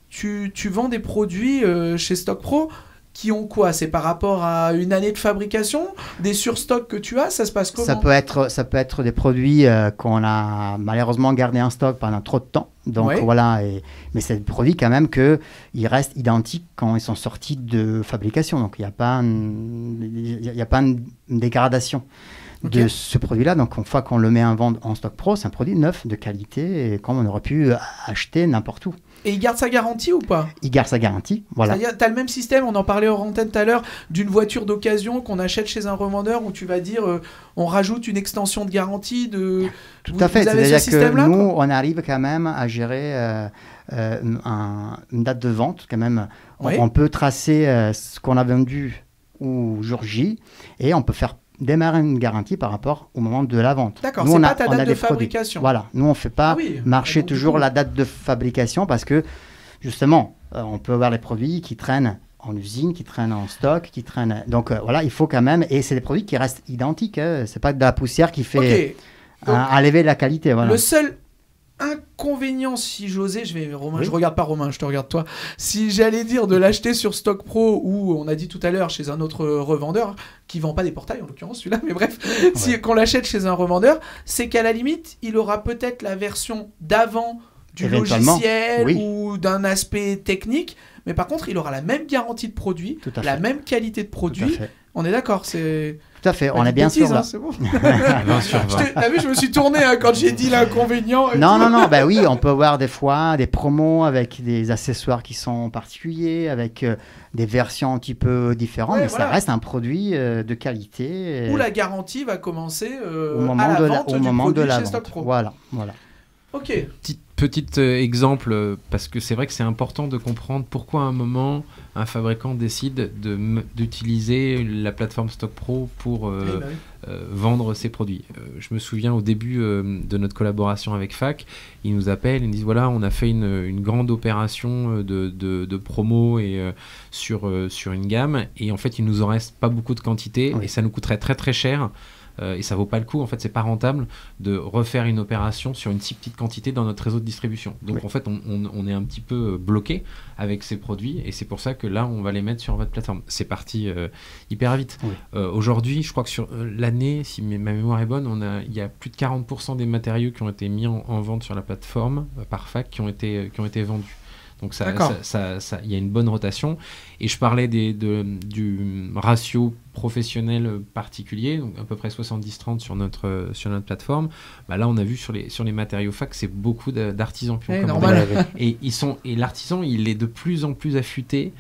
tu, tu vends des produits euh, chez Stock Pro qui ont quoi? C'est par rapport à une année de fabrication, des surstocks que tu as, ça se passe comment? Ça peut être, ça peut être des produits euh, qu'on a malheureusement gardés en stock pendant trop de temps. Donc Ouais. voilà, et, mais c'est des produits quand même qu'ils restent identiques quand ils sont sortis de fabrication. Donc il n'y a pas, un- il y a pas une, une dégradation Ok. de ce produit-là. Donc une fois qu'on le met en vente en Stock Pro, c'est un produit neuf, de qualité, et comme on aurait pu acheter n'importe où. Et il garde sa garantie ou pas? Il garde sa garantie, voilà. C'est-à-dire, tu as le même système, on en parlait hors antenne tout à l'heure, d'une voiture d'occasion qu'on achète chez un revendeur où tu vas dire euh, on rajoute une extension de garantie de... Tout vous, à fait, vous avez ce c'est-à-dire que système-là, nous, quoi on arrive quand même à gérer euh, euh, un- une date de vente, quand même. On, Oui. on peut tracer euh, ce qu'on a vendu au jour J, et on peut faire démarrer une garantie par rapport au moment de la vente. D'accord, Nous, c'est on pas a- ta on a date de des produits. fabrication. Voilà, nous on ne fait pas Ah oui, marcher donc, du toujours coup- la date de fabrication, parce que justement, euh, on peut avoir les produits qui traînent en usine, qui traînent en stock, qui traînent... Donc euh, voilà, il faut quand même... Et c'est des produits qui restent identiques, hein. C'est pas de la poussière qui fait Ok, donc, euh, enlever la qualité. Voilà. le seul inconvénient, si j'osais, je vais Romain, Oui. je regarde pas Romain, je te regarde toi. Si j'allais dire de l'acheter sur Stock Pro ou on a dit tout à l'heure chez un autre revendeur qui vend pas des portails en l'occurrence celui-là, mais bref, si qu'on l'achète chez un revendeur, c'est qu'à la limite, il aura peut-être la version d'avant du Éventuellement, logiciel oui. ou d'un aspect technique, mais par contre, il aura la même garantie de produit, Tout à la fait. même qualité de Tout à produit. fait. On est d'accord, c'est Tout à fait, pas on de est bien bêtises, sûr hein, là. c'est bon. vingt sur Je vingt. t'ai- T'as vu, je me suis tourné hein, quand j'ai dit l'inconvénient. et Non, tout. non, non, bah oui, on peut voir des fois des promos avec des accessoires qui sont particuliers, avec euh, des versions un petit peu différentes, Ouais, mais voilà. ça reste un produit euh, de qualité. euh, Où la garantie va commencer euh, au moment, à la de, la, vente au du moment de produit la chez vente. Stock Pro. Voilà, voilà. Ok. Petit, petit euh, exemple, euh, parce que c'est vrai que c'est important de comprendre pourquoi à un moment un fabricant décide de m- d'utiliser la plateforme Stock Pro pour euh, Eh ben oui. euh, vendre ses produits. Euh, je me souviens au début euh, de notre collaboration avec F A C, ils nous appellent, ils nous disent voilà, on a fait une, une grande opération euh, de, de, de promo et, euh, sur, euh, sur une gamme, et en fait il nous en reste pas beaucoup de quantité, Oui. et ça nous coûterait très très cher. Euh, et ça vaut pas le coup, en fait c'est pas rentable de refaire une opération sur une si petite quantité dans notre réseau de distribution. Donc Oui. en fait on, on- on est un petit peu bloqué avec ces produits, et c'est pour ça que là on va les mettre sur votre plateforme. C'est parti euh, hyper vite. Oui. Euh, Aujourd'hui, je crois que sur euh, l'année, si mes- ma mémoire est bonne, on a, il y a plus de quarante pour cent des matériaux qui ont été mis en, en vente sur la plateforme euh, par F A C qui ont été, euh, qui ont été vendus. Donc ça, D'accord. ça, ça- ça- il y a une bonne rotation. Et je parlais des, de- du ratio professionnel particulier, donc à peu près soixante-dix trente sur notre, euh, sur notre plateforme. Bah là, on a vu sur les, sur les matériaux F A C, c'est beaucoup d'a- d'artisans qui ont Eh, commandé. normal. Ouais, ouais. Et, ils sont, et l'artisan, il est de plus en plus affûté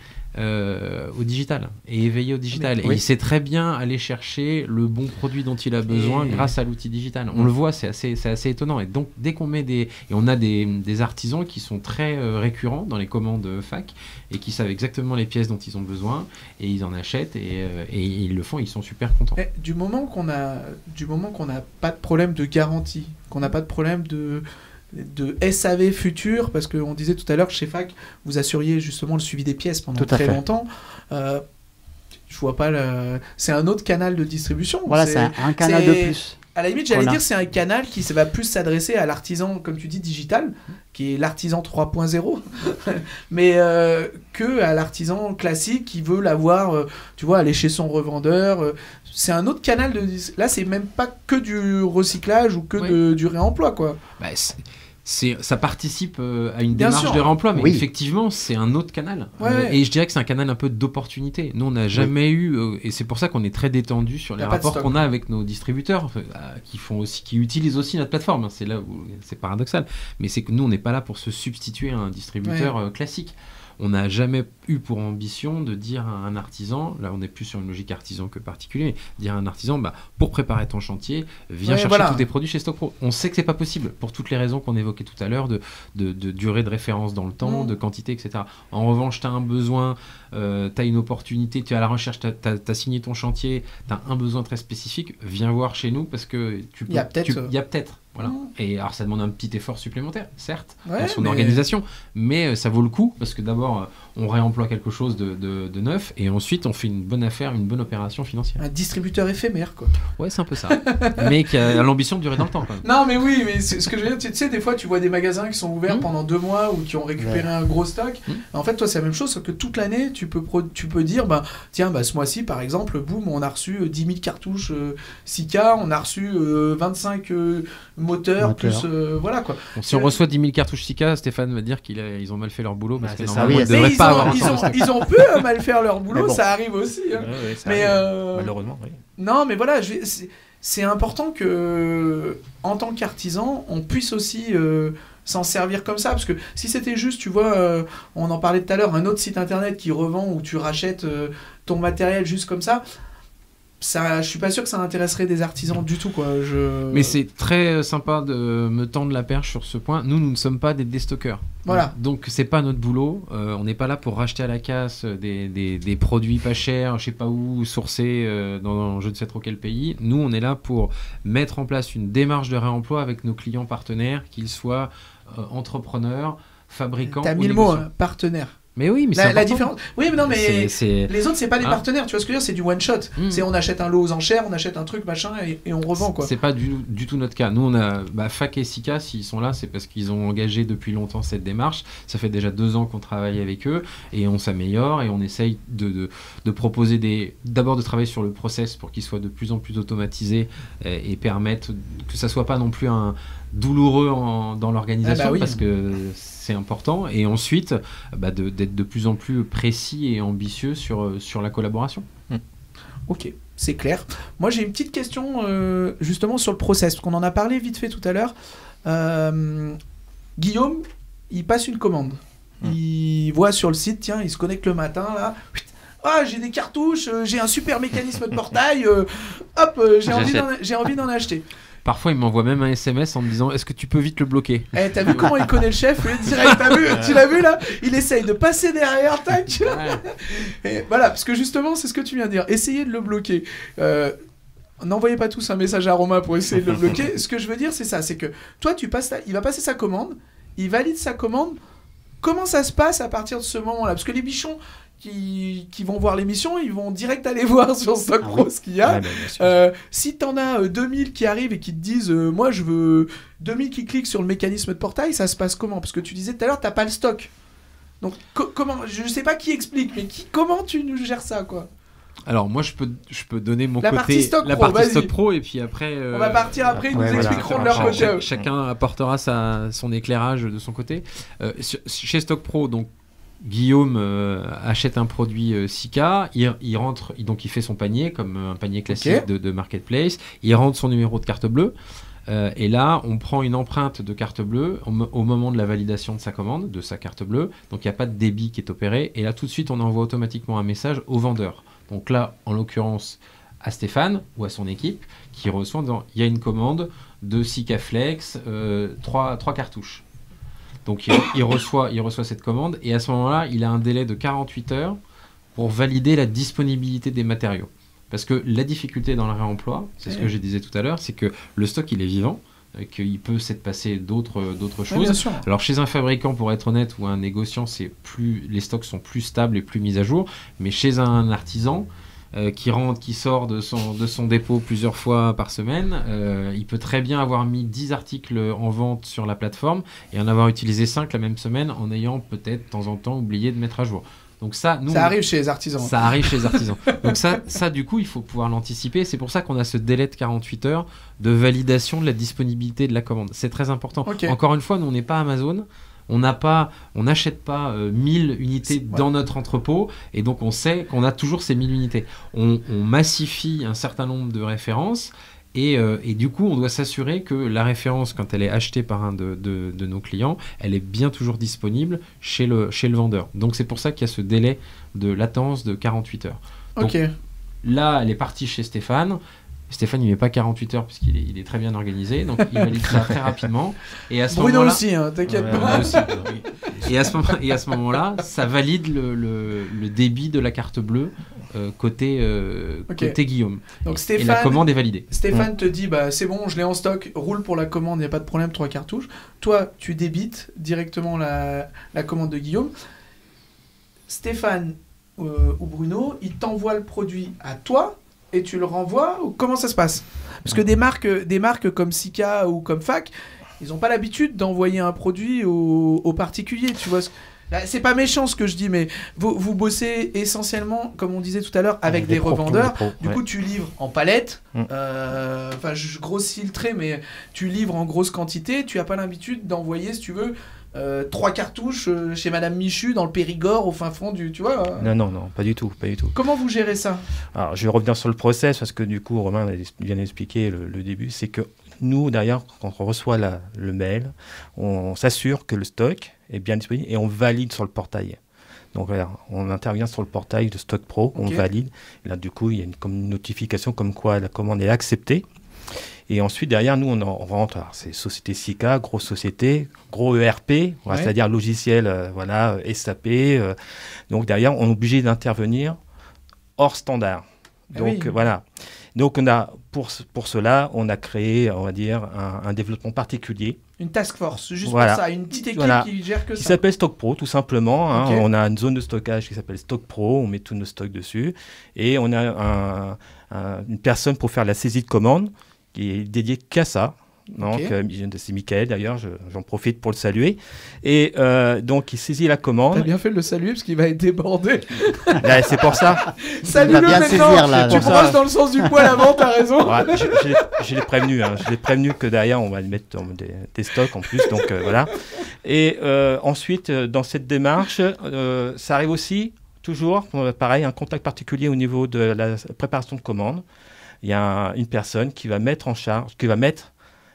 euh, au digital et éveillé au digital. Mais- et oui. il sait très bien aller chercher le bon produit dont il a besoin Et- grâce à l'outil digital. On le voit, c'est assez, c'est assez étonnant. Et donc, dès qu'on met des... Et on a des, des artisans qui sont très euh, récurrents dans les commandes F A C et qui savent exactement les pièces dont ils ont besoin, et ils en achètent, et, euh, et ils le font, ils sont super contents. Eh, du moment qu'on a, du moment qu'on n'a pas de problème de garantie, qu'on n'a pas de problème de de S A V futur, parce qu'on disait tout à l'heure que chez F A C, vous assuriez justement le suivi des pièces pendant Tout à très fait. longtemps. Euh, je vois pas le... C'est un autre canal de distribution. Voilà, C'est- c'est un, un canal de c'est- plus. À la limite, j'allais Qu'on a. dire c'est un canal qui va plus s'adresser à l'artisan, comme tu dis, digital, qui est l'artisan trois point zéro, mais euh, que à l'artisan classique qui veut l'avoir, euh, tu vois, aller chez son revendeur. euh, c'est un autre canal de. Là, c'est même pas que du recyclage ou que Oui. de, du réemploi, quoi. Bah, c'est- c'est, ça participe euh, à une Bien démarche sûr. de réemploi, mais Oui. effectivement, c'est un autre canal. Ouais, Euh, ouais. Et je dirais que c'est un canal un peu d'opportunité. Nous, on n'a jamais eu, euh, et c'est pour ça qu'on est très détendu sur Y les a pas de rapports stock. qu'on a avec nos distributeurs, enfin, euh, qui font aussi, qui utilisent aussi notre plateforme. hein. C'est là où c'est paradoxal, mais c'est que nous, on n'est pas là pour se substituer à un distributeur Ouais. euh, classique. On n'a jamais eu pour ambition de dire à un artisan, là on est plus sur une logique artisan que particulier, dire à un artisan, bah, pour préparer ton chantier, viens Ouais, chercher voilà. tous tes produits chez Stock Pro. On sait que c'est pas possible, pour toutes les raisons qu'on évoquait tout à l'heure, de, de, de durée de référence dans le temps, Mm. de quantité, et cetera. En revanche, tu as un besoin, euh, tu as une opportunité, tu es à la recherche, tu as signé ton chantier, tu as un besoin très spécifique, viens voir chez nous parce que tu peux... Il y a peut-être, tu- euh, il y a peut-être. Voilà. Mmh. Et alors ça demande un petit effort supplémentaire, certes, Ouais, dans son mais- organisation, mais euh, ça vaut le coup parce que d'abord euh, on réemploie quelque chose de, de, de neuf et ensuite on fait une bonne affaire, une bonne opération financière. Un distributeur éphémère, quoi. Ouais, c'est un peu ça. Mais qui a l'ambition de durer dans le temps quand même. Non, mais oui, mais c'est- ce que je veux dire, tu sais, des fois, tu vois des magasins qui sont ouverts Mmh. pendant deux mois ou qui ont récupéré Ouais. un gros stock. Mmh. En fait, toi, c'est la même chose, sauf que toute l'année, tu peux, pro- tu peux dire, bah, tiens, bah, ce mois-ci, par exemple, boum, on a reçu euh, dix mille cartouches euh, six K, on a reçu euh, vingt-cinq euh, moteurs, Moteur. plus. euh, voilà, quoi. Bon, si on Euh, reçoit dix mille cartouches six K, Stéphane va dire qu'ils ont mal fait leur boulot parce Bah, que c'est ça, normalement oui, ils mais ne devraient ils, pas ont, avoir ils, un ont, stock. ils ont peu euh, mal faire leur boulot, Mais bon. ça arrive aussi. hein. Ouais, ouais, ça Mais, arrive. euh, Malheureusement, oui. Non, mais voilà, je vais- c'est- c'est important que, en tant qu'artisan, on puisse aussi euh, s'en servir comme ça. Parce que si c'était juste, tu vois, euh, on en parlait tout à l'heure, un autre site internet qui revend où tu rachètes euh, ton matériel juste comme ça, ça, je suis pas sûr que ça intéresserait des artisans du tout, quoi. Je... Mais c'est très sympa de me tendre la perche sur ce point. Nous, nous ne sommes pas des déstockeurs. Voilà. Donc, c'est pas notre boulot. Euh, on n'est pas là pour racheter à la casse des, des, des produits pas chers, je sais pas où, sourcés euh, dans je ne sais trop quel pays. Nous, on est là pour mettre en place une démarche de réemploi avec nos clients partenaires, qu'ils soient euh, entrepreneurs, fabricants T'as ou mis le mot, négociants. hein, partenaire. Mais oui, mais c'est La, la important. différence. Oui, mais non, mais. C'est- c'est- Les autres, c'est pas des Ah. partenaires, tu vois ce que je veux dire, c'est du one shot. Mmh. C'est on achète un lot aux enchères, on achète un truc, machin, et, et on revend, quoi. C'est pas du, du tout notre cas. Nous, on a bah, F A C et Sika, s'ils sont là, c'est parce qu'ils ont engagé depuis longtemps cette démarche. Ça fait déjà deux ans qu'on travaille avec eux et on s'améliore et on essaye de, de, de proposer des. D'abord de travailler sur le process pour qu'il soit de plus en plus automatisé et, et permettre que ça soit pas non plus un douloureux en- dans l'organisation Ah bah oui. parce que c'est important. Et ensuite, bah, de- d'être de plus en plus précis et ambitieux sur, sur la collaboration. Ok, c'est clair. Moi, j'ai une petite question euh, justement sur le process, parce qu'on en a parlé vite fait tout à l'heure. Euh, Guillaume, il passe une commande. Hmm. Il voit sur le site, tiens, il se connecte le matin, là. Ah, j'ai des cartouches, euh, j'ai un super mécanisme de portail, euh, hop, euh, j'ai envie J'achète. d'en- j'ai envie d'en acheter. Parfois, il m'envoie même un S M S en me disant est-ce que tu peux vite le bloquer. Eh, t'as vu comment il connaît le chef, lui, direct, t'as vu, tu l'as vu là? Il essaye de passer derrière, tac. Et voilà, parce que justement, c'est ce que tu viens de dire. Essayez de le bloquer. Euh, N'envoyez pas tous un message à Romain pour essayer de le bloquer. Ce que je veux dire, c'est ça. C'est que toi, tu passes ta- il va passer sa commande. Il valide sa commande. Comment ça se passe à partir de ce moment-là? Parce que les bichons qui, qui vont voir l'émission, ils vont direct aller voir sur Stock Ah Pro oui. ce qu'il y a. Ouais, bah, bien sûr. Euh, si t'en as euh, deux mille qui arrivent et qui te disent euh, moi je veux deux mille qui cliquent sur le mécanisme de portail, ça se passe comment? Parce que tu disais tout à l'heure t'as pas le stock. Donc co- comment, je sais pas qui explique, mais qui, comment tu nous gères ça, quoi? Alors moi je peux je peux donner mon La côté partie stock la pro, partie vas-y. stock pro et puis après euh, On va partir après, ils Ouais, nous voilà. expliqueront de leur Chaque- côté. Chac- eux. chacun apportera sa, son éclairage de son côté. Euh, sur- chez Stock Pro, donc Guillaume euh, achète un produit euh, Sika, il, il rentre, il- donc il fait son panier comme un panier classique Ok. de, de marketplace, il rentre son numéro de carte bleue. euh, et là, on prend une empreinte de carte bleue au, mo- au moment de la validation de sa commande, de sa carte bleue. Donc il n'y a pas de débit qui est opéré. Et là, tout de suite, on envoie automatiquement un message au vendeur. Donc là, en l'occurrence, à Stéphane ou à son équipe, qui reçoit en disant il y a une commande de Sika Flex, euh, trois, trois cartouches. Donc il, il reçoit, il reçoit cette commande et à ce moment-là, il a un délai de quarante-huit heures pour valider la disponibilité des matériaux. Parce que la difficulté dans le réemploi, c'est ce que je disais tout à l'heure, c'est que le stock il est vivant, euh, qu'il peut s'être passé d'autres d'autres Ouais, choses. bien sûr. Alors chez un fabricant, pour être honnête, ou un négociant, c'est plus, les stocks sont plus stables et plus mis à jour. Mais chez un artisan euh, qui rentre, qui sort de son, de son dépôt plusieurs fois par semaine, euh, il peut très bien avoir mis dix articles en vente sur la plateforme et en avoir utilisé cinq la même semaine en ayant peut-être de temps en temps oublié de mettre à jour. Donc ça, nous, Ça on- arrive chez les artisans. ça arrive chez les artisans. Donc ça, ça, du coup, il faut pouvoir l'anticiper. C'est pour ça qu'on a ce délai de quarante-huit heures de validation de la disponibilité de la commande. C'est très important. Ok. Encore une fois, nous, on n'est pas Amazon. On n'a pas, on n'achète pas euh, mille unités Ouais. dans notre entrepôt et donc on sait qu'on a toujours ces mille unités. On, on massifie un certain nombre de références et, euh, et du coup on doit s'assurer que la référence, quand elle est achetée par un de, de- de nos clients, elle est bien toujours disponible chez le, chez le vendeur. Donc c'est pour ça qu'il y a ce délai de latence de quarante-huit heures. Ok. Là, elle est partie chez Stéphane. Stéphane, il met pas quarante-huit heures parce qu'il est, il est très bien organisé, donc il valide ça très rapidement. Et à ce Bruno moment-là, aussi, hein, t'inquiète Ouais, pas. moi aussi, oui. et, à ce moment, et à ce moment-là, ça valide le, le, le débit de la carte bleue euh, côté, euh, Ok. côté Guillaume. Donc Et la Stéphane, commande est validée. Stéphane te dit bah c'est bon, je l'ai en stock, roule pour la commande, il n'y a pas de problème, trois cartouches. Toi, tu débites directement la, la commande de Guillaume. Stéphane euh, ou Bruno, il t'envoie le produit à toi et tu le renvoies ou comment ça se passe? Parce que des marques, des marques comme Sika ou comme Fac, ils n'ont pas l'habitude d'envoyer un produit aux, aux particuliers, tu vois. Là, c'est pas méchant ce que je dis, mais vous, vous bossez essentiellement, comme on disait tout à l'heure, avec Des des pros, revendeurs. des pros, Du ouais. coup, tu livres en palette. Mm. euh, Enfin, je grossis le trait, mais tu livres en grosse quantité. Tu n'as pas l'habitude d'envoyer, si tu veux, euh, trois cartouches euh, chez Madame Michu dans le Périgord, au fin fond du. Tu vois euh. Non, non, non, pas du tout, pas du tout. Comment vous gérez ça? Alors, je vais revenir sur le process parce que du coup, Romain a bien expliqué le, le début. C'est que nous, derrière, quand on reçoit la- le mail, on, s'assure que le stock est bien disponible et on valide sur le portail. Donc voilà, on intervient sur le portail de Stock Pro, on Ok. valide. Et là, du coup, il y a une, comme une notification comme quoi la commande est acceptée. Et ensuite, derrière, nous, on en rentre. Alors, c'est société Sika, grosse société, gros E R P, voilà, Ouais. c'est-à-dire logiciel, euh, voilà, S A P. euh. donc derrière, on est obligé d'intervenir hors standard. Ah Donc oui. euh, voilà. Donc on a pour ce- pour cela, on a créé, on va dire, un, un développement particulier Une task force, juste Voilà. pour ça, une petite équipe Voilà. qui gère que qui ça. s'appelle Stock Pro, tout simplement. hein. Ok. On a une zone de stockage qui s'appelle Stock Pro, on met tous nos stocks dessus. Et on a un- un- une personne pour faire la saisie de commande qui est dédiée qu'à ça. Donc, Ok. euh, c'est Mickaël d'ailleurs, je- j'en profite pour le saluer. Et euh, donc, il saisit la T'as commande. bien fait de le saluer parce qu'il va être débordé. Là, c'est pour ça. Salut-le bien maintenant. saisir, là. Tu C'est pour brosses ça. dans le sens du poil avant, t'as raison. Ouais, je je l'ai- je l'ai prévenu, hein, je l'ai prévenu que derrière on va mettre dans des, des stocks en plus, donc euh, voilà. Et euh, ensuite, euh, dans cette démarche, euh, ça arrive aussi toujours, euh, pareil, un contact particulier au niveau de la préparation de commande. Il y a un- une personne qui va mettre en charge, qui va mettre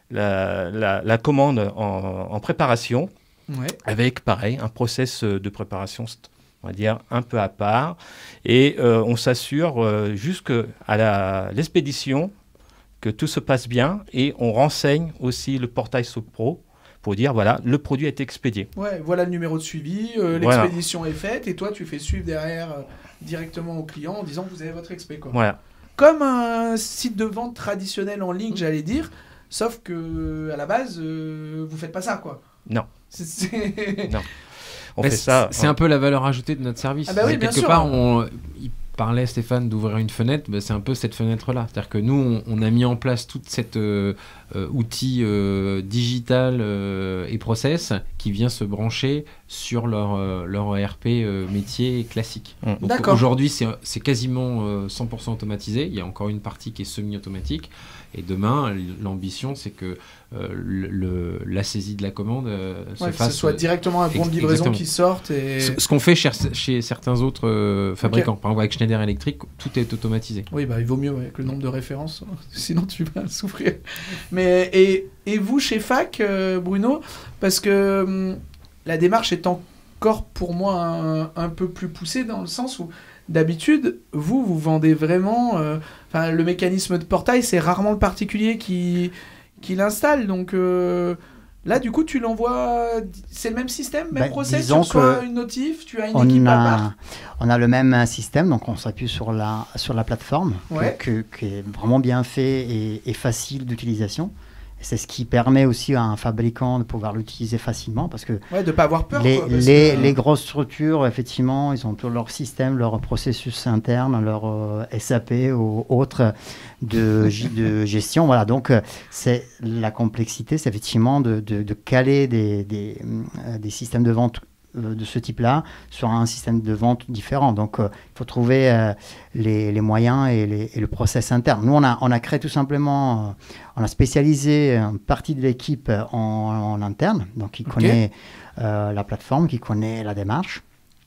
la, la- la commande en, en préparation, Ouais. avec pareil un process de préparation, on va dire un peu à part, et euh, on s'assure euh, jusqu'à la- l'expédition que tout se passe bien, et on renseigne aussi le portail Stock Pro pour dire voilà, le produit a été expédié. Ouais, voilà le numéro de suivi, euh, Voilà. l'expédition est faite et toi tu fais suivre derrière euh, directement au client en disant que vous avez votre expé quoi. Voilà. Comme un site de vente traditionnel en ligne, j'allais dire, sauf que à la base euh, vous faites pas ça quoi. Non. C'est- c'est- Non. On Bah, fait c'est- ça. C'est un peu la valeur ajoutée de notre service. Ah bah oui, C'est bien quelque sûr. part, on, il parlait Stéphane d'ouvrir une fenêtre, bah, c'est un peu cette fenêtre-là. C'est-à-dire que nous, on, on a mis en place toute cette euh, euh, outil euh, digital euh, et process qui vient se brancher sur leur, euh, leur E R P euh, métier classique. Mm. Donc, D'accord. aujourd'hui, c'est c'est quasiment euh, cent pour cent automatisé. Il y a encore une partie qui est semi-automatique. Et demain, l'ambition, c'est que euh, le, le- la saisie de la commande euh, se Ouais, que ce fasse. soit directement un bon de ex- livraison exactement. qui sorte et. Ce, ce qu'on fait chez, chez certains autres euh, fabricants. Par exemple, avec Schneider Electric, tout est automatisé. Oui, bah, il vaut mieux ouais, avec le nombre de références, sinon tu vas souffrir. Mais, et, et vous, chez Fac, euh, Bruno, parce que hum, la démarche est encore pour moi un, un peu plus poussée dans le sens où, d'habitude, vous, vous vendez vraiment... euh, Enfin, le mécanisme de portail, c'est rarement le particulier qui, qui l'installe. Donc euh, là, du coup, tu l'envoies... C'est le même système, même Ben, process, tu disons reçois que une notif, tu as une équipe On à part. a, on a le même système, donc on s'appuie sur la, sur la plateforme, que- Ouais. que- qui est vraiment bien fait et, et facile d'utilisation. Et c'est ce qui permet aussi à un fabricant de pouvoir l'utiliser facilement, parce que Ouais, de pas avoir peur. les, quoi, parce les, que- les grosses structures, effectivement, ils ont tout leur système, leur processus interne, leur euh, S A P ou autre de, g- de gestion. Voilà, donc euh, c'est la complexité, c'est effectivement de, de- de caler des, des, euh, des systèmes de vente euh, de ce type-là sur un système de vente différent. Donc, euh, il faut trouver euh, les, les moyens et, les- et le process interne. Nous, on a, on a créé tout simplement, euh, on a spécialisé une partie de l'équipe en, en interne, donc qui Ok. connaît euh, la plateforme, qui connaît la démarche.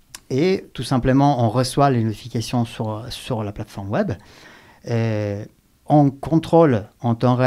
Et tout simplement, on reçoit les notifications sur, sur la plateforme web. Et on contrôle en temps réel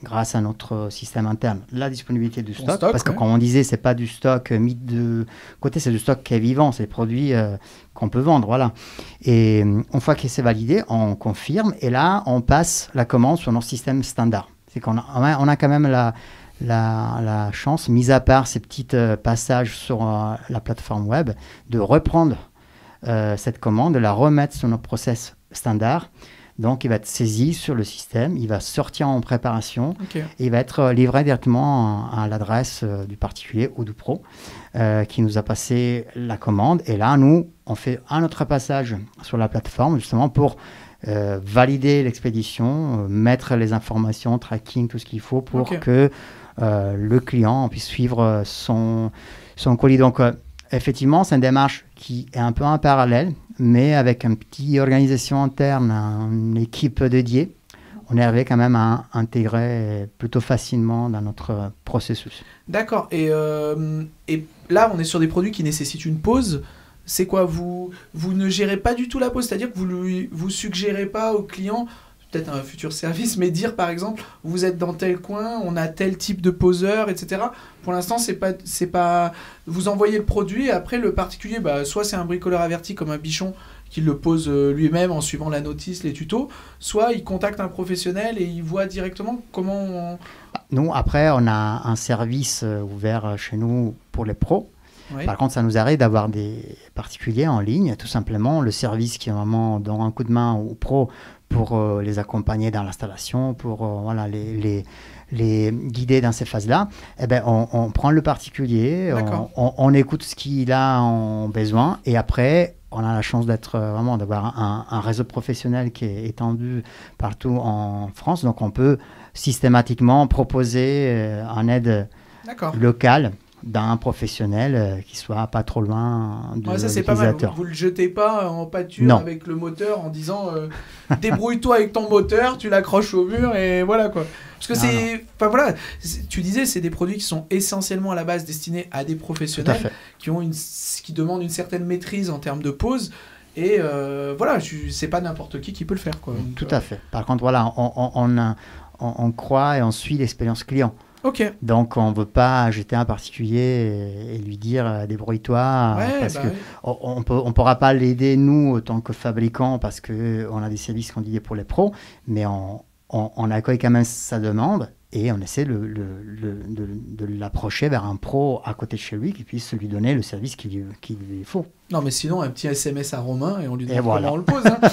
grâce à notre système interne, la disponibilité du Ton stock, stock, parce que ouais. comme on disait, c'est pas du stock mis de côté, c'est du stock qui est vivant, c'est des produits euh, qu'on peut vendre, voilà. Et euh, une fois que c'est validé, on confirme et là, on passe la commande sur notre système standard. C'est qu'on a, on a quand même la, la, la chance, mis à part ces petits euh, passages sur euh, la plateforme web, de reprendre euh, cette commande, de la remettre sur notre process standard. Donc, il va être saisi sur le système, il va sortir en préparation Ok. et il va être livré directement à, à l'adresse euh, du particulier ou du pro euh, qui nous a passé la commande. Et là, nous, on fait un autre passage sur la plateforme justement pour euh, valider l'expédition, euh, mettre les informations, tracking, tout ce qu'il faut pour Ok. que euh, le client puisse suivre son, son colis. Donc, euh, effectivement, c'est une démarche qui est un peu en parallèle, mais avec une petite organisation interne, une équipe dédiée, on est arrivé quand même à intégrer plutôt facilement dans notre processus. D'accord. Et, euh, et là, on est sur des produits qui nécessitent une pause. C'est quoi, vous, vous ne gérez pas du tout la pause, c'est-à-dire que vous ne vous suggérez pas au client, peut-être un futur service, mais dire par exemple, vous êtes dans tel coin, on a tel type de poseur, et cetera. Pour l'instant, c'est pas, c'est pas, vous envoyez le produit et après le particulier, bah, soit c'est un bricoleur averti comme un bichon qui le pose euh, lui-même en suivant la notice, les tutos, soit il contacte un professionnel et il voit directement comment on... Nous, après, on a un service euh, ouvert chez nous pour les pros. Oui. Par contre, ça nous arrive d'avoir des particuliers en ligne, tout simplement. Le service qui, vraiment, donne un coup de main aux pros pour euh, les accompagner dans l'installation, pour euh, voilà, les, les, les guider dans ces phases-là. Eh ben, on, on prend le particulier, on, on, on écoute ce qu'il a en besoin et après, on a la chance d'être euh, vraiment d'avoir un, un réseau professionnel qui est étendu partout en France. Donc, on peut systématiquement proposer euh, un aide D'accord. locale d'un professionnel euh, qui soit pas trop loin de Ouais, ça c'est pas mal. l'utilisateur. Vous, vous le jetez pas en pâture Non. avec le moteur en disant euh, débrouille-toi avec ton moteur, tu l'accroches au mur et voilà quoi. Parce que Non, c'est, enfin voilà, c'est- tu disais c'est des produits qui sont essentiellement à la base destinés à des Tout à professionnels fait. qui ont une, qui demandent une certaine maîtrise en termes de pause et euh, voilà, je- c'est pas n'importe qui qui peut le faire quoi. Donc, Tout euh, à fait. Par contre, voilà, on, on, on, a- on- on croit et on suit l'expérience client. Ok. Donc, on ne veut pas jeter un particulier et, et lui dire euh, débrouille-toi. Ouais, parce bah que oui. on ne peut, on pourra pas l'aider, nous, en tant que fabricants, parce qu'on a des services qu'on dit pour les pros, mais on, on, on accueille quand même sa demande et on essaie le, le, le- de, de l'approcher vers un pro à côté de chez lui qui puisse lui donner le service qu'il lui, qu'il lui faut. Non mais sinon un petit S M S à Romain et on lui Et demande voilà. comment on le pose. Hein.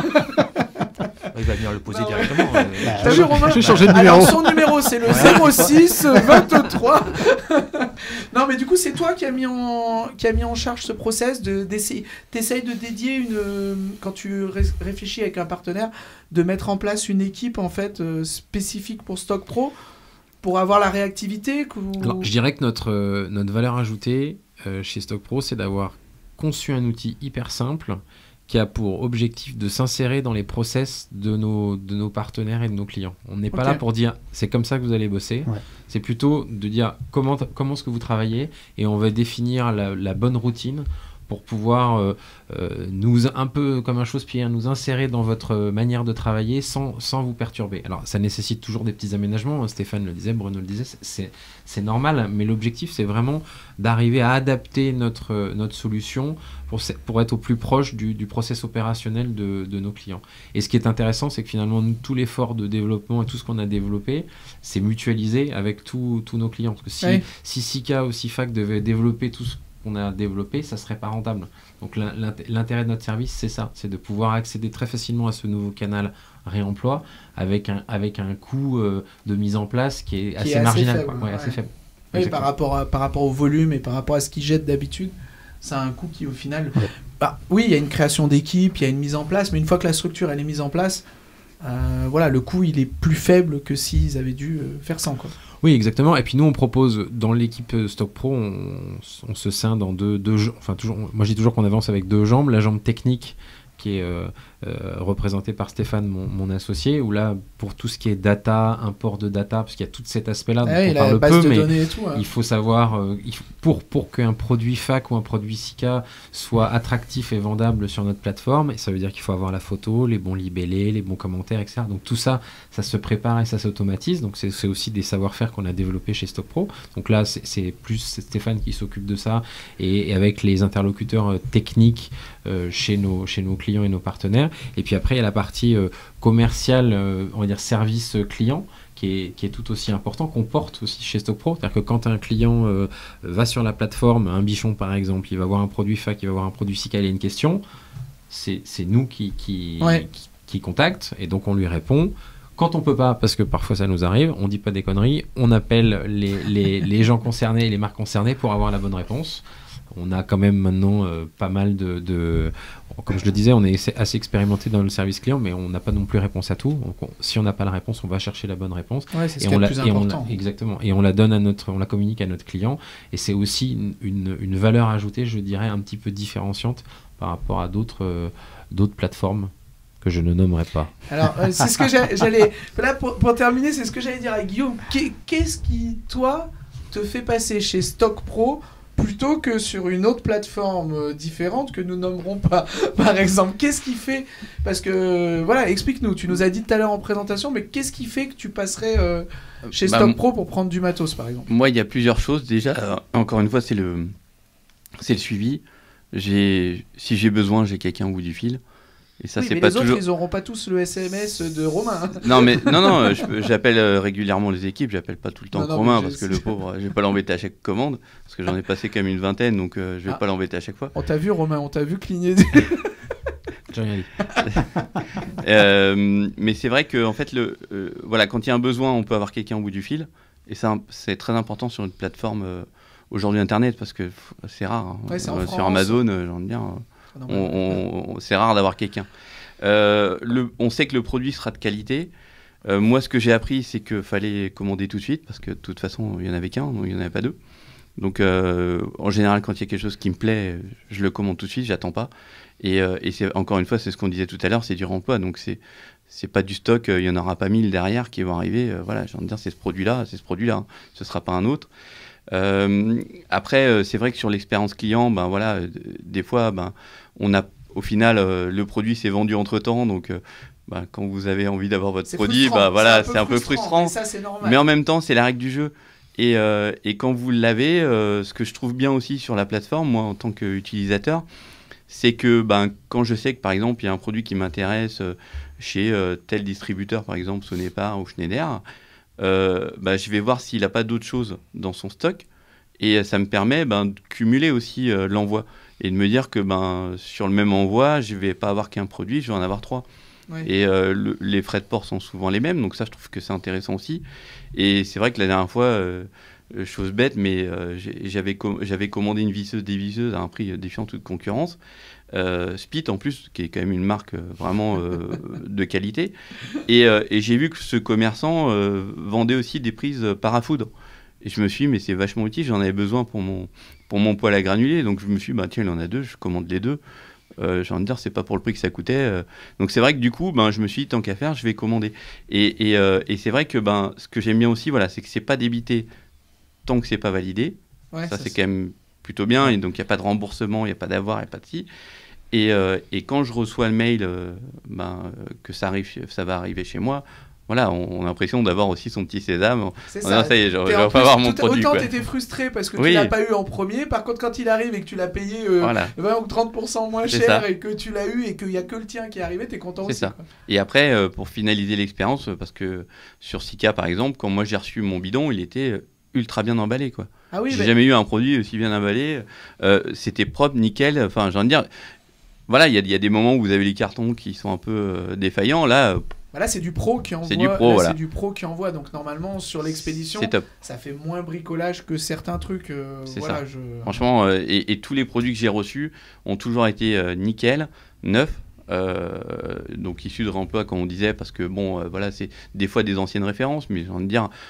Il va venir le poser Bah ouais. directement. euh, Bah, T'as vu Romain? Je vais changer de Alors numéro. son numéro c'est le zéro six vingt-trois. Non mais du coup c'est toi qui as mis en qui a mis en charge ce process de d'essayer t'essayes de dédier une euh, quand tu ré- réfléchis avec un partenaire de mettre en place une équipe en fait euh, spécifique pour Stock Pro pour avoir la réactivité que vous- Alors, je dirais que notre, euh, notre valeur ajoutée euh, chez Stock Pro, c'est d'avoir conçu un outil hyper simple qui a pour objectif de s'insérer dans les process de nos, de nos partenaires et de nos clients. On n'est pas Ok. là pour dire c'est comme ça que vous allez bosser. Ouais. C'est plutôt de dire comment, comment est-ce que vous travaillez et on va définir la, la bonne routine pour pouvoir euh, euh, nous, un peu comme un chausse-pied, nous insérer dans votre manière de travailler sans, sans vous perturber. Alors, ça nécessite toujours des petits aménagements. Stéphane le disait, Bruno le disait, c'est, c'est normal, mais l'objectif, c'est vraiment d'arriver à adapter notre, notre solution pour, pour être au plus proche du, du process opérationnel de, de nos clients. Et ce qui est intéressant, c'est que finalement, nous, tout l'effort de développement et tout ce qu'on a développé, c'est mutualisé avec tous tous nos clients. Parce que si, Oui. si Sika ou Sifac devaient développer tout ce qu'on a développé, ça serait pas rentable. Donc l'in- l'intérêt de notre service, c'est ça, c'est de pouvoir accéder très facilement à ce nouveau canal réemploi avec un, avec un coût euh, de mise en place qui est Qui assez est assez marginal. faible, quoi. Ouais, ouais. assez faible. Oui, Exactement. par rapport, à, par rapport au volume et par rapport à ce qu'ils jettent d'habitude, ça a un coût qui au final... Ouais. Bah, oui, il y a une création d'équipe, il y a une mise en place, mais une fois que la structure elle est mise en place, euh, voilà, le coût il est plus faible que s'ils avaient dû euh, faire sans. Quoi. Oui, exactement. Et puis nous, on propose dans l'équipe euh, Stock Pro, on, on se scinde en deux, deux jambes. Enfin, toujours, moi, je dis toujours qu'on avance avec deux jambes. La jambe technique, qui est euh, euh, représenté par Stéphane, mon, mon associé, où là, pour tout ce qui est data, import de data, parce qu'il y a tout cet aspect-là dont Ah oui, on la parle base peu, de mais données et tout, hein. il faut savoir, euh, il faut, pour, pour qu'un produit fac ou un produit SICA soit attractif et vendable sur notre plateforme, et ça veut dire qu'il faut avoir la photo, les bons libellés, les bons commentaires, et cetera. Donc tout ça, ça se prépare et ça s'automatise. Donc c'est, c'est aussi des savoir-faire qu'on a développés chez StockPro. Donc là, c'est, c'est plus Stéphane qui s'occupe de ça, et, et avec les interlocuteurs euh, techniques euh, chez, nos, chez nos clients et nos partenaires. Et puis après, il y a la partie euh, commerciale, euh, on va dire service client, qui est, qui est tout aussi important, qu'on porte aussi chez StockPro. C'est-à-dire que quand un client euh, va sur la plateforme, un bichon par exemple, il va voir un produit fac, il va voir un produit SICA, il a une question, c'est, c'est nous qui, qui, Ouais. qui, qui contacte, et donc on lui répond. Quand on peut pas, parce que parfois ça nous arrive, on dit pas des conneries, on appelle les, les, les gens concernés et les marques concernées pour avoir la bonne réponse. On a quand même maintenant euh, pas mal de, de... Comme je le disais, on est assez expérimenté dans le service client, mais on n'a pas non plus réponse à tout. Donc on, si on n'a pas la réponse, on va chercher la bonne réponse. Ouais, c'est ce Et qui est on le la, plus et on important. la- exactement. Et on la donne à notre, on la communique à notre client. Et c'est aussi une, une, une valeur ajoutée, je dirais, un petit peu différenciante par rapport à d'autres, euh, d'autres plateformes que je ne nommerai pas. Alors, euh, c'est ce que j'a- j'allais. Là, pour, pour terminer, c'est ce que j'allais dire à Guillaume. Qu'est- Qu'est-ce qui, toi, te fait passer chez StockPro plutôt que sur une autre plateforme euh, différente que nous nommerons pas, par exemple? Qu'est-ce qui fait. Parce que, voilà, explique-nous. Tu nous as dit tout à l'heure en présentation, mais qu'est-ce qui fait que tu passerais euh, chez Bah, StockPro pour prendre du matos, par exemple? Moi, il y a plusieurs choses. Déjà, euh, encore une fois, c'est le, c'est le suivi. J'ai, si j'ai besoin, j'ai quelqu'un au bout du fil. Et ça, Oui, c'est mais pas les autres, toujours. ils auront pas tous le S M S de Romain. hein. Non, mais non, non, euh, je peux- j'appelle euh, régulièrement les équipes. J'appelle pas tout le temps Non, non, Romain mais je parce que sais. le pauvre, je vais pas l'embêter à chaque commande parce que j'en ai passé quand même une vingtaine, donc euh, je vais Ah. pas l'embêter à chaque fois. On t'a vu, Romain, on t'a vu cligner. J'ai rien dit. Euh, mais c'est vrai que en fait, le, euh, voilà, quand il y a un besoin, on peut avoir quelqu'un au bout du fil. Et ça, c'est très important sur une plateforme euh, aujourd'hui Internet parce que pff, c'est rare. hein. Ouais, c'est en Euh, France. sur Amazon, euh, j'ai envie de dire, euh, on- on- on- c'est rare d'avoir quelqu'un. Euh, le- on sait que le produit sera de qualité. Euh, moi, ce que j'ai appris, c'est qu'il fallait commander tout de suite parce que de toute façon, il n'y en avait qu'un, donc il n'y en avait pas deux. Donc, euh, en général, quand il y a quelque chose qui me plaît, je le commande tout de suite, j'attends pas. Et, euh, et c'est, encore une fois, c'est ce qu'on disait tout à l'heure, c'est du remploi. Donc, c'est, c'est pas du stock, euh, il n'y en aura pas mille derrière qui vont arriver. Euh, voilà, j'ai envie de dire, c'est ce produit-là, c'est ce produit-là, hein. Ce sera pas un autre. Euh, après, euh, c'est vrai que sur l'expérience client, ben voilà, euh, des fois, ben, on a, au final, euh, le produit s'est vendu entre temps. Donc, euh, ben, quand vous avez envie d'avoir votre C'est produit, frustrant, ben, voilà, c'est un peu frustrant. Mais ça, c'est normal. Mais en même temps, c'est la règle du jeu. Et, euh, et quand vous l'avez, euh, ce que je trouve bien aussi sur la plateforme, moi en tant qu'utilisateur, c'est que ben, quand je sais que par exemple il y a un produit qui m'intéresse euh, chez euh, tel distributeur, par exemple Sonepar ou Schneider, euh, ben, je vais voir s'il n'a pas d'autres choses dans son stock. Et ça me permet ben, de cumuler aussi euh, l'envoi et de me dire que ben, sur le même envoi, je ne vais pas avoir qu'un produit, je vais en avoir trois. Oui. Et euh, le- les frais de port sont souvent les mêmes, donc ça je trouve que c'est intéressant aussi. Et c'est vrai que la dernière fois, euh, euh, chose bête, mais euh, j'ai- j'avais, com- j'avais commandé une visseuse dévisseuse à un prix euh, défiant toute concurrence. Euh, Spit en plus, qui est quand même une marque euh, vraiment euh, de qualité. Et, euh, et j'ai vu que ce commerçant euh, vendait aussi des prises euh, parafoudre. Et je me suis dit, mais c'est vachement utile, j'en avais besoin pour mon, pour mon poêle à granulés. Donc je me suis dit, bah, tiens, il en a deux, je commande les deux. Euh, j'ai envie de dire, c'est pas pour le prix que ça coûtait. euh. Donc c'est vrai que du coup, ben, je me suis dit, tant qu'à faire, je vais commander. Et, et, euh, et c'est vrai que ben, ce que j'aime bien aussi, voilà, c'est que c'est pas débité tant que c'est pas validé. Ouais, ça, c'est quand même plutôt bien. Et donc il n'y a pas de remboursement, il n'y a pas d'avoir, il n'y a pas de si. Et, euh, et quand je reçois le mail euh, ben, euh, que ça, arrive, ça va arriver chez moi, voilà, on, on a l'impression d'avoir aussi son petit sésame. C'est On ça. a, ça y est, je, je Et vais en pas plus, avoir mon tout- produit. Autant quoi. t'étais frustré parce que tu Oui. l'as pas eu en premier. Par contre, quand il arrive et que tu l'as payé euh, Voilà. vingt ou trente pour cent moins C'est cher ça. et que tu l'as eu et qu'il y a que le tien qui est arrivé, t'es content C'est aussi. ça. quoi. Et après, euh, pour finaliser l'expérience, euh, parce que sur Sika, par exemple, quand moi j'ai reçu mon bidon, il était euh, ultra bien emballé, quoi. Ah oui, J'ai mais- jamais eu un produit aussi bien emballé. Euh, c'était propre, nickel. Enfin, j'ai envie de dire, voilà, il y, a- il y a des moments où vous avez les cartons qui sont un peu euh, défaillants. Là, euh, bah là, c'est du pro qui envoie. C'est du pro, là, voilà. C'est du pro qui envoie. Donc normalement, sur l'expédition, c'est top. ça fait moins bricolage que certains trucs. euh, C'est voilà, ça. je... Franchement, euh, et, et tous les produits que j'ai reçus ont toujours été euh, nickel, neufs. euh, donc issus de réemploi, comme on disait, parce que bon, euh, voilà, c'est des fois des anciennes références, mais j'ai envie de dire,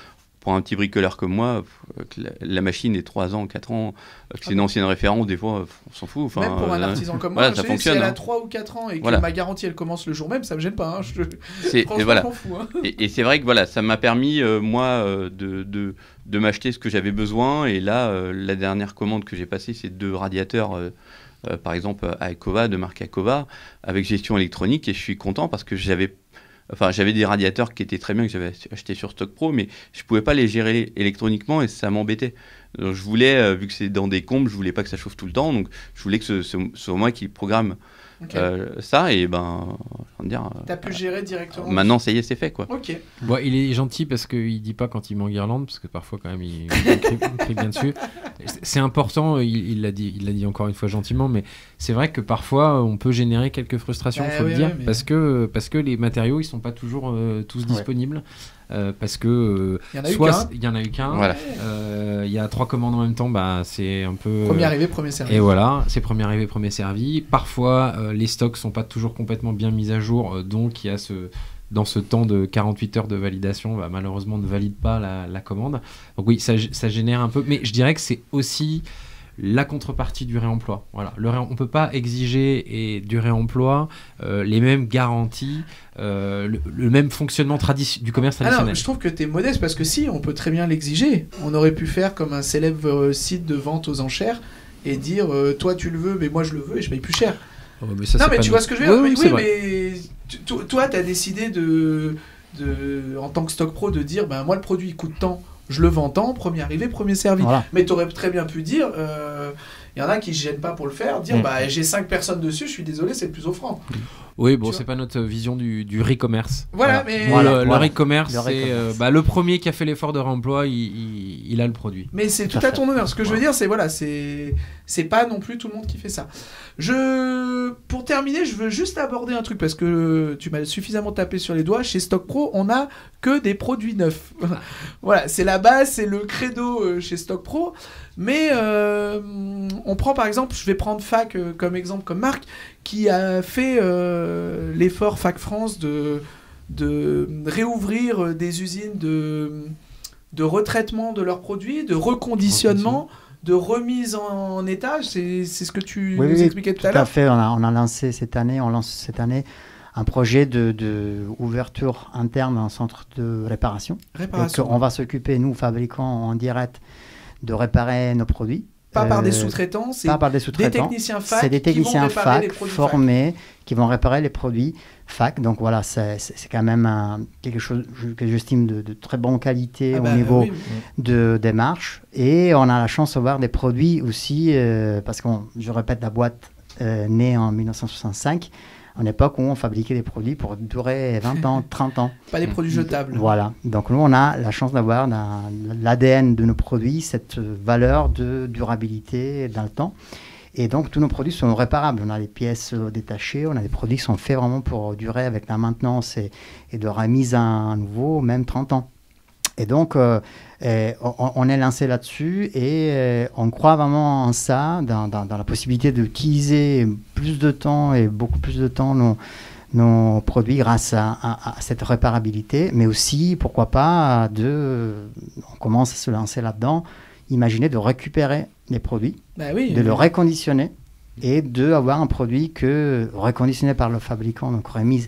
pour un petit bricoleur comme moi, que la, la machine est trois ans, quatre ans, que c'est une ancienne référence, des fois, on s'en fout. Enfin, même pour un euh, artisan comme voilà, moi, ça je sais, fonctionne, si elle a hein. trois ou quatre ans et que Voilà. ma garantie elle commence le jour même, ça me gêne pas. Hein, je... C'est, Franchement, et voilà. je m'en fous, hein. Et, et c'est vrai que voilà, ça m'a permis, euh, moi, euh, de, de, de m'acheter ce que j'avais besoin. Et là, euh, la dernière commande que j'ai passée, c'est deux radiateurs, euh, euh, par exemple, à Ecova, de marque Ecova, avec gestion électronique. Et je suis content parce que j'avais, enfin, j'avais des radiateurs qui étaient très bien, que j'avais achetés sur Stock Pro, mais je ne pouvais pas les gérer électroniquement et ça m'embêtait. Donc, je voulais, euh, vu que c'est dans des combes, je voulais pas que ça chauffe tout le temps. Donc, je voulais que ce, ce soit moi qui programme Okay. euh, ça. Et ben, je veux dire, T'as pu gérer directement. maintenant, ça y est, c'est fait, quoi. Ok. Bon, il est gentil parce qu'il dit pas quand il met en guirlande, parce que parfois quand même il, il crie, il crie bien dessus. C'est important, il il l'a dit, il l'a dit encore une fois gentiment, mais c'est vrai que parfois on peut générer quelques frustrations, Bah, faut oui, le dire, oui, mais- parce que parce que les matériaux ils sont pas toujours euh, tous Ouais. disponibles, euh, parce que euh, Il y en a eu soit qu'un. il y en a eu qu'un, Voilà. euh, il y a trois commandes en même temps, bah c'est un peu Premier arrivé, premier servi. et voilà, c'est premier arrivé, premier servi. Parfois, euh, les stocks sont pas toujours complètement bien mis à jour, euh, donc il y a ce, dans ce temps de quarante-huit heures de validation, bah, malheureusement, ne valide pas la, la commande. Donc oui, ça, ça génère un peu, mais je dirais que c'est aussi la contrepartie du réemploi. Voilà, le ré, on peut pas exiger et du réemploi euh, les mêmes garanties, euh, le, le même fonctionnement tradi- du commerce Ah non, traditionnel. je trouve que t'es modeste parce que si, on peut très bien l'exiger. On aurait pu faire comme un célèbre euh, site de vente aux enchères et dire euh, toi tu le veux, mais moi je le veux et je paye plus cher. Oh, mais ça, non, c'est mais pas tu nous. vois ce que je veux dire. Oui, oui, Mais- c'est oui, vrai. mais tu- to- toi, tu as décidé de, de, en tant que stock pro, de dire ben, moi le produit il coûte tant, je le vends tant, premier arrivé, premier servi. Voilà. Mais tu aurais très bien pu dire, il y en a qui ne se gênent pas pour le faire, dire Mm. bah, j'ai cinq personnes dessus, je suis désolé, c'est le plus offrant. Oui, bon, Tu c'est pas notre vision du, du re-commerce. Voilà, mais- Voilà, le, voilà. le re-commerce, Le c'est re-commerce. euh, bah, le premier qui a fait l'effort de réemploi, il, il, il a le produit. Mais c'est tout Tout à à ton honneur. Ce que je veux Voilà. dire, c'est voilà, c'est c'est pas non plus tout le monde qui fait ça. Je pour terminer, je veux juste aborder un truc parce que tu m'as suffisamment tapé sur les doigts. Chez Stock Pro, on a que des produits neufs. Voilà, c'est la base, c'est le credo euh, chez Stock Pro. Mais euh, on prend par exemple, je vais prendre Fac euh, comme exemple, comme marque, qui a fait euh, l'effort Fac France de de réouvrir euh, des usines de de retraitement de leurs produits, de reconditionnement, de remise en, en état. C'est c'est ce que tu Oui, nous oui, expliquais tout, Tout à à l'heure. fait. On a, on a lancé cette année, on lance cette année un projet de, de ouverture interne d'un centre de réparation. Réparation. Donc, on va s'occuper, nous, fabricants, en direct, de réparer nos produits. Pas par des Euh, sous-traitants, c'est Pas par des des sous-traitants. techniciens fac C'est des techniciens qui vont réparer les fac produits fac. formés qui vont réparer les produits fac. Donc voilà, c'est c'est- c'est quand même un- quelque chose que j'estime de, de très bonne qualité Ah au bah, niveau oui, oui. de démarche. Et on a la chance d'avoir des produits aussi, euh, parce que je répète, la boîte euh, née en mille neuf cent soixante-cinq, en époque où on fabriquait des produits pour durer vingt ans, trente ans. Pas des produits jetables. Voilà. Donc nous, on a la chance d'avoir dans l'A D N de nos produits cette valeur de durabilité dans le temps. Et donc, tous nos produits sont réparables. On a des pièces euh, détachées, on a des produits qui sont faits vraiment pour durer avec la maintenance et, et de remise à nouveau, même trente ans. Et donc, euh, eh, on, on est lancé là-dessus et euh, on croit vraiment en ça, dans, dans- dans la possibilité d'utiliser plus de temps et beaucoup plus de temps nos, nos produits grâce à, à- à cette réparabilité, mais aussi, pourquoi pas, de, on commence à se lancer là-dedans, imaginer de récupérer les produits, Bah oui. de le reconditionner et d'avoir un produit que reconditionné par le fabricant, donc remise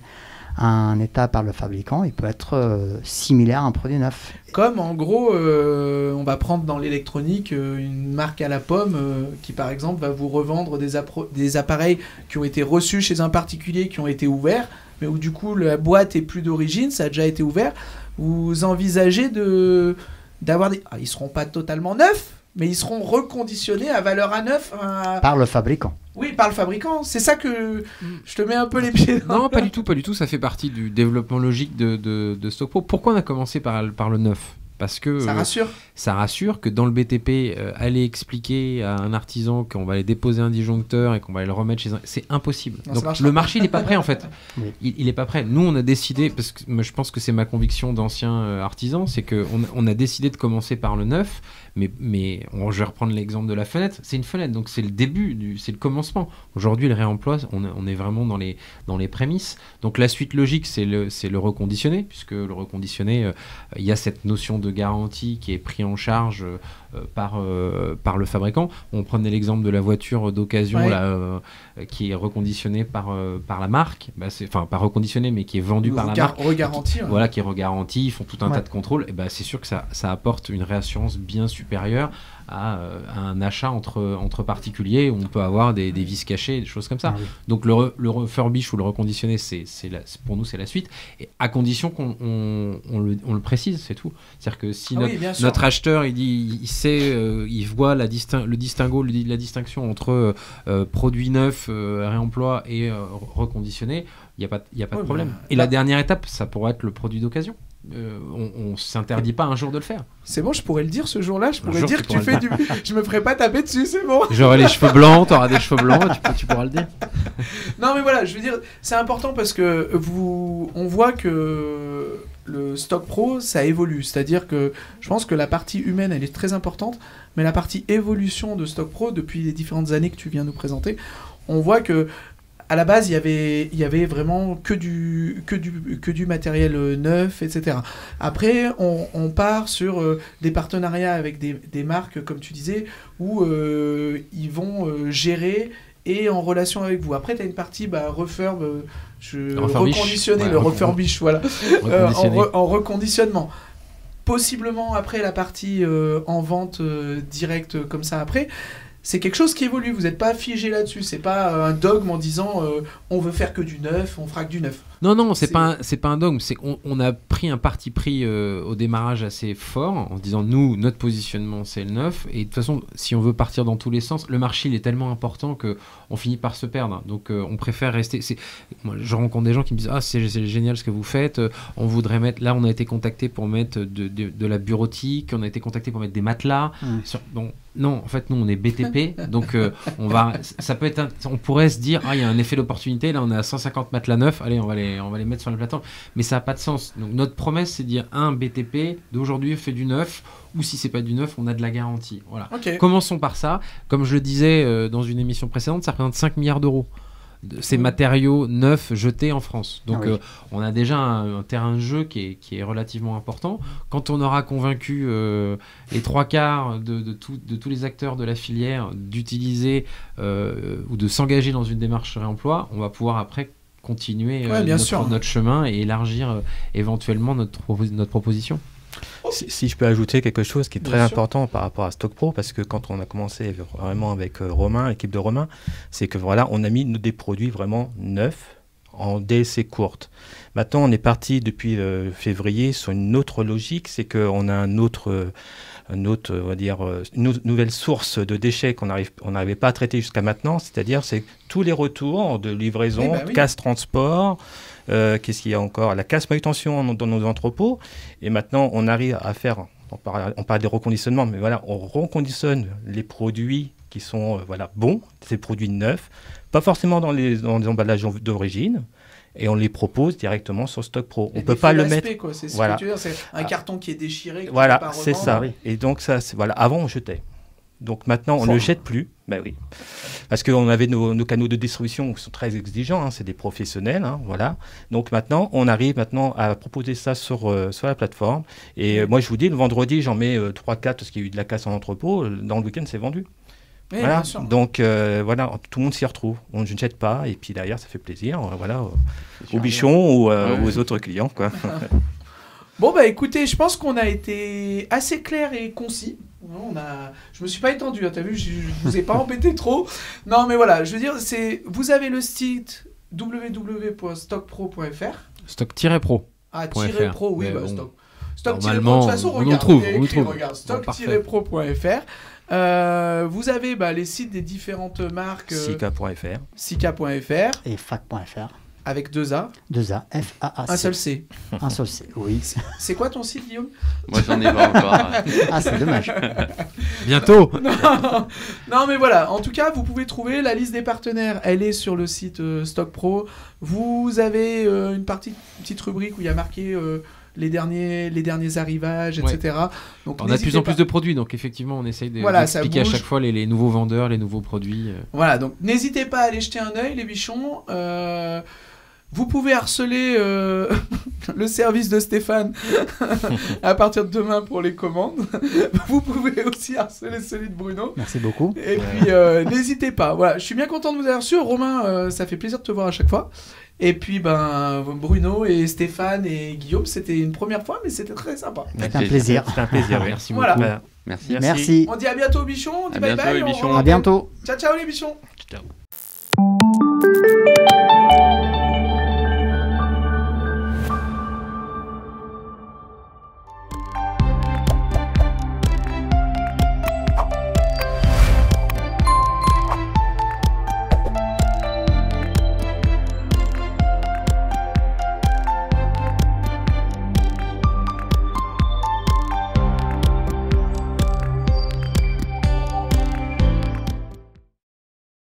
en état par le fabricant, il peut être euh, similaire à un produit neuf. Comme en gros, euh, on va prendre dans l'électronique euh, une marque à la pomme euh, qui par exemple va vous revendre des, appro- des appareils qui ont été reçus chez un particulier, qui ont été ouverts, mais où du coup la boîte est plus d'origine, ça a déjà été ouvert. Vous envisagez de d'avoir des... Ah, ils seront pas totalement neufs, mais ils seront reconditionnés à valeur à neuf. à- Par le fabricant. Oui, par le fabricant. C'est ça que je te mets un peu les pieds dans Non, le pas plat. du tout, pas du tout. Ça fait partie du développement logique de, de, de Stock Pro. Pourquoi on a commencé par, par le neuf ? Parce que Ça euh, rassure. ça rassure que dans le B T P, euh, aller expliquer à un artisan qu'on va aller déposer un disjoncteur et qu'on va aller le remettre chez un... C'est impossible. Non, ça Donc marche le pas. marché, il n'est pas prêt en fait. Oui. Il, il est pas prêt. Nous, on a décidé, parce que moi, je pense que c'est ma conviction d'ancien euh, artisan, c'est qu'on on a décidé de commencer par le neuf, mais, mais on- je vais reprendre l'exemple de la fenêtre. C'est une fenêtre, donc c'est le début, du, c'est le commencement. Aujourd'hui, le réemploi, on, est- on est vraiment dans les, dans les prémices. Donc la suite logique, c'est le, c'est le reconditionner, puisque le reconditionner, euh, il y a cette notion de de garantie qui est pris en charge euh, par, euh, par le fabricant. On prenait l'exemple de la voiture d'occasion Ouais. là, euh, qui est reconditionnée par, euh, par la marque, bah, c'est- enfin pas reconditionnée mais qui est vendue par la Regar- marque. regaranti, ouais. Voilà, qui est regarantie, ils font tout un Ouais. tas de contrôles, et ben c'est sûr que ça, ça apporte une réassurance bien supérieure à, euh, à un achat entre, entre particuliers où on peut avoir des, des vis cachées, des choses comme ça. Ah oui. Donc le, re- le refurbish ou le reconditionné, c'est, c'est la- c'est- pour nous c'est la suite, et à condition qu'on on, on le, on le précise, c'est tout. C'est-à-dire que si Ah notre, oui, bien sûr. notre acheteur il, dit, il sait, euh, il voit la distin- le distinguo, le- la distinction entre euh, produit neuf, euh, réemploi et euh, reconditionné, il n'y a pas, il y a pas Oui, de problème. bah, et là- la dernière étape, ça pourrait être le produit d'occasion. Euh, on ne s'interdit pas un jour de le faire. C'est bon, je pourrais le dire ce jour-là, je Un pourrais jour, dire tu que tu pourras fais le du... Je me ferai pas taper dessus, c'est bon. J'aurai les cheveux blancs, tu auras des cheveux blancs, tu, peux- tu pourras le dire. Non mais voilà, je veux dire, c'est important parce que vous, on voit que le Stock Pro, ça évolue. C'est-à-dire que je pense que la partie humaine, elle est très importante, mais la partie évolution de Stock Pro, depuis les différentes années que tu viens nous présenter, on voit que à la base, il y avait, il y avait vraiment que du, que du, que du matériel euh, neuf, et cetera. Après, on, on part sur euh, des partenariats avec des, des marques, comme tu disais, où euh, ils vont euh, gérer et en relation avec vous. Après, tu as une partie bah, refurb, euh, je, Le refurbish. reconditionné, Ouais, le recon- refurbish, voilà, Euh, en, Reconditionné. re- en reconditionnement. Possiblement après la partie euh, en vente euh, directe euh, comme ça après. C'est quelque chose qui évolue, vous n'êtes pas figé là-dessus, c'est pas euh, un dogme en disant euh, on veut faire que du neuf, on fera que du neuf. Non, non, c'est C'est- pas, un- c'est pas un dogme. C'est qu'on on a pris un parti pris euh, au démarrage assez fort en se disant nous, notre positionnement, c'est le neuf. Et de toute façon, si on veut partir dans tous les sens, le marché il est tellement important que on finit par se perdre. Donc, euh, on préfère rester. C'est... Moi, je rencontre des gens qui me disent ah c'est, c'est génial ce que vous faites. Euh, On voudrait mettre. Là, on a été contacté pour mettre de, de, de la bureautique. On a été contacté pour mettre des matelas. Mm. Sur- bon, non, en fait, nous, on est B T P. donc, euh, on va. Ça peut être. un- On pourrait se dire ah il y a un effet d'opportunité. Là, on a cent cinquante matelas neufs. Allez, on va les, on va les mettre sur la plateforme. Mais ça n'a pas de sens. Donc, notre promesse, c'est de dire un B T P d'aujourd'hui fait du neuf. Ou si c'est pas du neuf, on a de la garantie. Voilà. Ok. Commençons par ça. Comme je le disais euh, dans une émission précédente, ça représente cinq milliards d'euros. De ces Mmh. matériaux neufs jetés en France. Donc Ah oui. euh, on a déjà un, un terrain de jeu qui est, qui est relativement important. Quand on aura convaincu euh, les trois quarts de, de, tout- de tous les acteurs de la filière d'utiliser euh, ou de s'engager dans une démarche réemploi, on va pouvoir après continuer euh, Ouais, bien notre, sûr. notre chemin et élargir euh, éventuellement notre, propos- notre proposition. Si, si je peux ajouter quelque chose qui est très Bien sûr. important par rapport à Stock Pro, parce que quand on a commencé vraiment avec euh, Romain, l'équipe de Romain, c'est que voilà, on a mis nous, des produits vraiment neufs en D L C courte. Maintenant, on est parti depuis euh, février sur une autre logique, c'est qu'on a un autre, euh, un autre, euh, on va dire, euh, une autre nouvelle source de déchets qu'on n'arrive- on n'arrivait pas à traiter jusqu'à maintenant, c'est-à-dire c'est tous les retours de livraison, Oui, bah oui. casse transport. Euh, qu'est-ce qu'il y a encore? La casse manutention en- dans nos entrepôts. Et maintenant, on arrive à faire, on parle, on parle des reconditionnements, mais voilà, on reconditionne les produits qui sont euh, voilà, bons, ces produits neufs, pas forcément dans les, dans les emballages d'origine, et on les propose directement sur Stock Pro. On Et ne peut des pas faux le aspects, mettre. quoi. C'est ce Voilà. que tu veux dire, c'est un Ah. carton qui est déchiré. que tu peux Voilà, pas c'est revendre. ça. oui. Et donc, ça, c'est- voilà. Avant, on jetait. Donc maintenant, on Bon. ne jette plus. Ben oui. Parce qu'on avait nos, nos canaux de distribution qui sont très exigeants, hein, c'est des professionnels. Hein, voilà. Donc maintenant, on arrive maintenant à proposer ça sur, euh, sur la plateforme. Et euh, moi, je vous dis, le vendredi, j'en mets euh, trois quatre parce qu'il y a eu de la casse en entrepôt. Dans le week-end, c'est vendu. Oui, Voilà. bien sûr. Donc euh, voilà, tout le monde s'y retrouve. On ne jette pas. Et puis derrière, ça fait plaisir. euh, voilà, aux, aux bichons ou euh, Ouais. aux autres clients. Quoi. Bon bah écoutez, je pense qu'on a été assez clair et concis. On a... Je me suis pas étendu, hein, t'as vu, je, je vous ai pas embêté trop. Non mais voilà, je veux dire, c'est vous avez le site w w w point stock pro point f r. Stock-pro. Ah, Point tiré fr. pro, oui, Mais bah, bon, stock. Stock normalement, de toute façon, on nous regarde, trouve, il y a on nous écrit, trouve. regarde, Bon, parfait. stock pro point f r. Euh, vous avez bah, les sites des différentes marques euh, Sika point f r. sika point f r Et fac point f r. avec deux A, deux A, F A A C. un seul C. Un seul C, oui. C'est quoi ton site, Guillaume? Moi, j'en ai pas encore. Ah, c'est dommage. Bientôt. non, non, mais voilà. En tout cas, vous pouvez trouver la liste des partenaires. Elle est sur le site euh, Stock Pro. Vous avez euh, une partie, une petite rubrique où il y a marqué euh, les derniers, les derniers arrivages, Ouais. et cetera. Donc, On a de plus n'hésitez en plus pas- de produits, donc effectivement, on essaye de, Voilà, ça d'expliquer à bouge. chaque fois les, les nouveaux vendeurs, les nouveaux produits. euh. Voilà. Donc, n'hésitez pas à aller jeter un œil, les bichons. Euh, Vous pouvez harceler euh, le service de Stéphane à partir de demain pour les commandes. Vous pouvez aussi harceler celui de Bruno. Merci beaucoup. Et puis, euh, n'hésitez pas. Voilà, je suis bien content de vous avoir reçu. Romain, euh, ça fait plaisir de te voir à chaque fois. Et puis, ben, Bruno et Stéphane et Guillaume, c'était une première fois, mais c'était très sympa. C'était un plaisir. C'était un plaisir, oui. Merci Voilà. beaucoup. Voilà. Merci. Merci. On dit à bientôt, Bichon. On dit À bye bientôt, bye. les on Bichons. rentre. À bientôt. Ciao, ciao, les Bichons. Ciao.